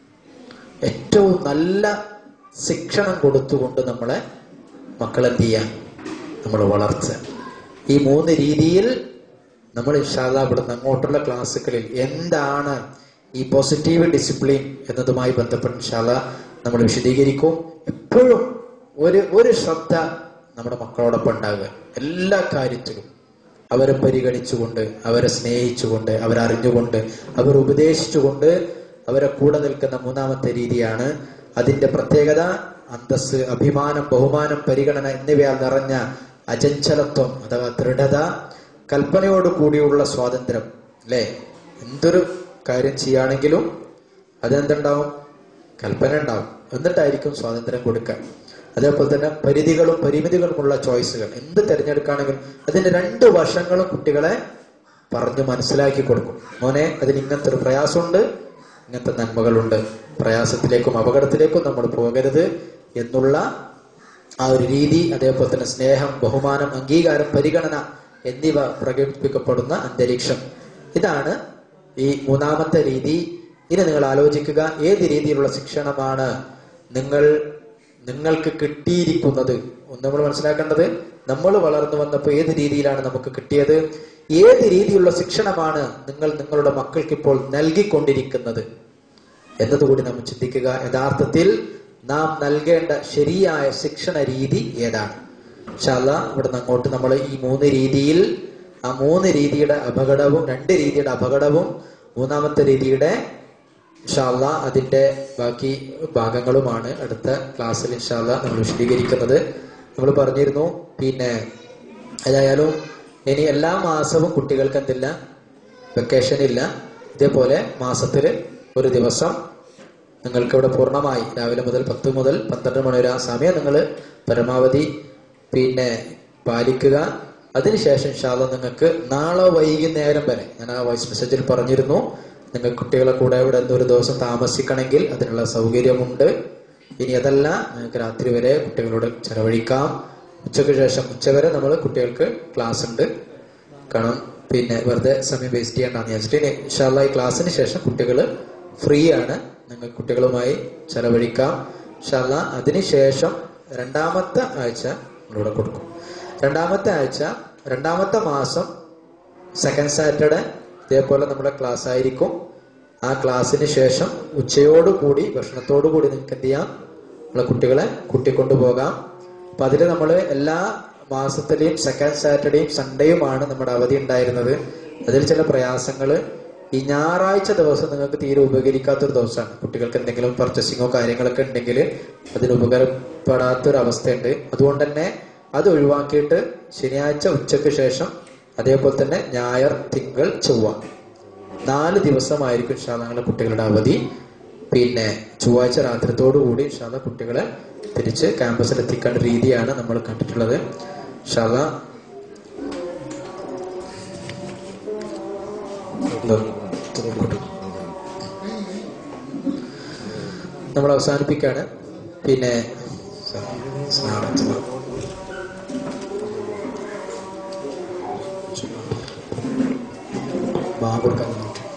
ഏറ്റവും നല്ല ശിക്ഷണം കൊടുത്തുകൊണ്ട് നമ്മളെ മക്കളെന്ത് ചെയ്യാൻ നമ്മൾ വളർച്ച. ഈ മൂന്ന് രീതിയിൽ നമ്മൾ ഇൻഷാ അല്ലാഹ് ഇവിടുന്ന് അങ്ങോട്ടുള്ള ക്ലാസ്സുകളിൽ എന്താണ് ഈ പോസിറ്റീവ് ഡിസിപ്ലിൻ എന്നതുമായി ബന്ധപ്പെട്ട് ഇൻഷാ അല്ലാഹ് നമ്മൾ വിശദീകരിക്കും. എപ്പോഴും ഒരു ഒരു ശ്രദ്ധ നമ്മുടെ മക്കളോടൊപ്പം ഉണ്ടാകുക. എല്ലാ കാര്യത്തിലും അവരെ പരിഗണിച്ചുകൊണ്ട്, അവരെ സ്നേഹിച്ചുകൊണ്ട്, അവരറിഞ്ഞുകൊണ്ട്, അവർ ഉപദേശിച്ചുകൊണ്ട് അവരെ കൂടെ നിൽക്കുന്ന മൂന്നാമത്തെ രീതിയാണ്. അതിന്റെ പ്രത്യേകത അന്തസ്, അഭിമാനം, ബഹുമാനം, പരിഗണന എന്നിവയാൽ നിറഞ്ഞ അചഞ്ചലത്വം അഥവാ ദൃഢത, കൽപ്പനയോട് കൂടിയുള്ള സ്വാതന്ത്ര്യം. അല്ലെ? എന്തൊരു കാര്യം ചെയ്യുകയാണെങ്കിലും അതെന്തുണ്ടാവും? കൽപ്പന ഉണ്ടാവും. എന്നിട്ടായിരിക്കും സ്വാതന്ത്ര്യം കൊടുക്കുക. അതേപോലെ തന്നെ പരിധികളും പരിമിതികളുമുള്ള ചോയ്സുകൾ. എന്ത് തിരഞ്ഞെടുക്കുകയാണെങ്കിലും അതിന്റെ രണ്ട് വശങ്ങളും കുട്ടികളെ പറഞ്ഞു മനസ്സിലാക്കി കൊടുക്കും. മോനെ, അതിന് ഇങ്ങനത്തെ ഒരു പ്രയാസമുണ്ട്, ഇങ്ങനത്തെ നന്മകളുണ്ട്, പ്രയാസത്തിലേക്കും അപകടത്തിലേക്കും നമ്മൾ പോകരുത് എന്നുള്ള ആ ഒരു രീതി. അതേപോലെ തന്നെ സ്നേഹം, ബഹുമാനം, അംഗീകാരം, പരിഗണന എന്നിവ പ്രകടിപ്പിക്കപ്പെടുന്ന അന്തരീക്ഷം. ഇതാണ് ഈ മൂന്നാമത്തെ രീതി. ഇനി നിങ്ങൾ ആലോചിക്കുക, ഏത് രീതിയിലുള്ള ശിക്ഷണമാണ് നിങ്ങൾ നിങ്ങൾക്ക് കിട്ടിയിരിക്കുന്നത്. ഒന്ന് നമ്മൾ മനസ്സിലാക്കേണ്ടത്, നമ്മൾ വളർന്നു വന്നപ്പോൾ ഏത് രീതിയിലാണ് നമുക്ക് കിട്ടിയത്, ഏത് രീതിയിലുള്ള ശിക്ഷണമാണ് നിങ്ങൾ നിങ്ങളുടെ മക്കൾക്ക് ഇപ്പോൾ നൽകിക്കൊണ്ടിരിക്കുന്നത് എന്നതുകൂടി നാം ചിന്തിക്കുക. യഥാർത്ഥത്തിൽ നാം നൽകേണ്ട ശരിയായ ശിക്ഷണ രീതി ഏതാണ്? ഇൻഷാ അല്ലാഹ് ഇവിടുന്ന് അങ്ങോട്ട് നമ്മൾ ഈ മൂന്ന് രീതിയിൽ, ആ മൂന്ന് രീതിയുടെ അപകടവും, രണ്ട് രീതിയുടെ അപകടവും മൂന്നാമത്തെ രീതിയുടെ ഇൻഷാ അല്ലാഹ് അതിന്റെ ബാക്കി ഭാഗങ്ങളുമാണ് അടുത്ത ക്ലാസ്സിൽ ഇൻഷാ അല്ലാഹ് നമ്മൾ വിശദീകരിക്കുന്നത്. നമ്മൾ പറഞ്ഞിരുന്നു പിന്നെ ഏതായാലും ഇനി എല്ലാ മാസവും കുട്ടികൾക്ക് എന്തില്ല, വെക്കേഷൻ ഇല്ല. ഇതേപോലെ മാസത്തിൽ ഒരു ദിവസം നിങ്ങൾക്ക് ഇവിടെ പൂർണ്ണമായി രാവിലെ മുതൽ പത്ത് മുതൽ പന്ത്രണ്ട് മണി വരെ ആ സമയം നിങ്ങൾ പരമാവധി പിന്നെ പാലിക്കുക. അതിനുശേഷം ഇൻഷാ അല്ലാഹ് നിങ്ങൾക്ക് നാളെ വൈകുന്നേരം വരെ, ഞാൻ ആ വോയിസ് മെസ്സേജിൽ പറഞ്ഞിരുന്നു, നിങ്ങൾ കുട്ടികളെ കൂടെ ഇവിടെ ഒരു ദിവസം താമസിക്കണമെങ്കിൽ അതിനുള്ള സൗകര്യമുണ്ട്. ഇനി അതല്ല, നിങ്ങൾക്ക് രാത്രി വരെ കുട്ടികളോട് ചെലവഴിക്കാം. ഉച്ചയ്ക്ക് ശേഷം ഉച്ചവരെ നമ്മൾ കുട്ടികൾക്ക് ക്ലാസ് ഉണ്ട്. കാരണം പിന്നെ വെറുതെ സമയം വേസ്റ്റ് ചെയ്യണ്ടെന്ന് വെച്ചിട്ട് ഇൻഷാ അല്ലാഹ് ഈ ക്ലാസ്സിന് ശേഷം കുട്ടികൾ ഫ്രീ ആണ്, നിങ്ങൾ കുട്ടികളുമായി ചെലവഴിക്കാം ഇൻഷാ അല്ലാഹ്. അതിനുശേഷം രണ്ടാമത്തെ ആഴ്ച നമ്മളിവിടെ കൊടുക്കും. രണ്ടാമത്തെ ആഴ്ച, രണ്ടാമത്തെ മാസം സെക്കൻഡ് സാറ്റർഡേ ഇതേപോലെ നമ്മുടെ ക്ലാസ് ആയിരിക്കും. ആ ക്ലാസ്സിന് ശേഷം ഉച്ചയോടുകൂടി ഭക്ഷണത്തോടു കൂടി നിങ്ങൾക്ക് എന്ത് ചെയ്യാം, നമ്മളെ കുട്ടികളെ കൂട്ടിക്കൊണ്ടു പോകാം. അപ്പൊ അതിൽ നമ്മൾ എല്ലാ മാസത്തിലെയും സെക്കൻഡ് സാറ്റർഡേയും സൺഡേയുമാണ് നമ്മുടെ അവധി ഉണ്ടായിരുന്നത്. അതിൽ ചില പ്രയാസങ്ങൾ, ഈ ഞായറാഴ്ച ദിവസം നിങ്ങൾക്ക് തീരെ ഉപകരിക്കാത്തൊരു ദിവസമാണ്. കുട്ടികൾക്ക് എന്തെങ്കിലും പർച്ചേസിങ്ങോ കാര്യങ്ങളൊക്കെ ഉണ്ടെങ്കിൽ അതിന് ഉപകാരപ്പെടാത്തൊരവസ്ഥയുണ്ട്. അതുകൊണ്ട് തന്നെ അത് ഒഴിവാക്കിയിട്ട് ശനിയാഴ്ച ഉച്ചയ്ക്ക് ശേഷം, അതേപോലെ തന്നെ ഞായർ, തിങ്കൾ, ചൊവ്വ നാല് ദിവസമായിരിക്കും ഇൻഷാ അല്ലാഹ് ഞങ്ങളുടെ കുട്ടികളുടെ അവധി. പിന്നെ ചൊവ്വാഴ്ച രാത്രിത്തോടു കൂടി ഇൻഷാ അല്ലാഹ് കുട്ടികളെ തിരിച്ച് ക്യാമ്പസിൽ എത്തിക്കേണ്ട രീതിയാണ് നമ്മൾ കണ്ടിട്ടുള്ളത്. ഇൻഷാ അല്ലാഹ് നമ്മൾ അവസാനിപ്പിക്കാണ്. പിന്നെ കൊടുക്കാൻ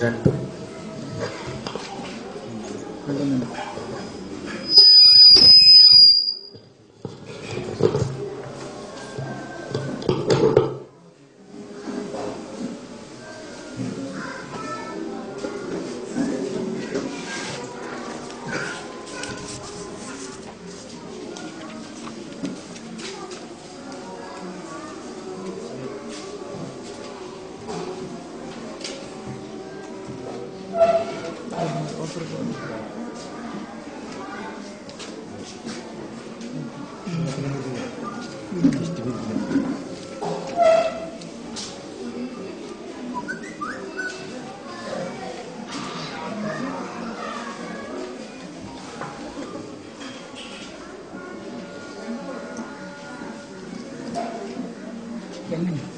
രണ്ട്. Yang ini.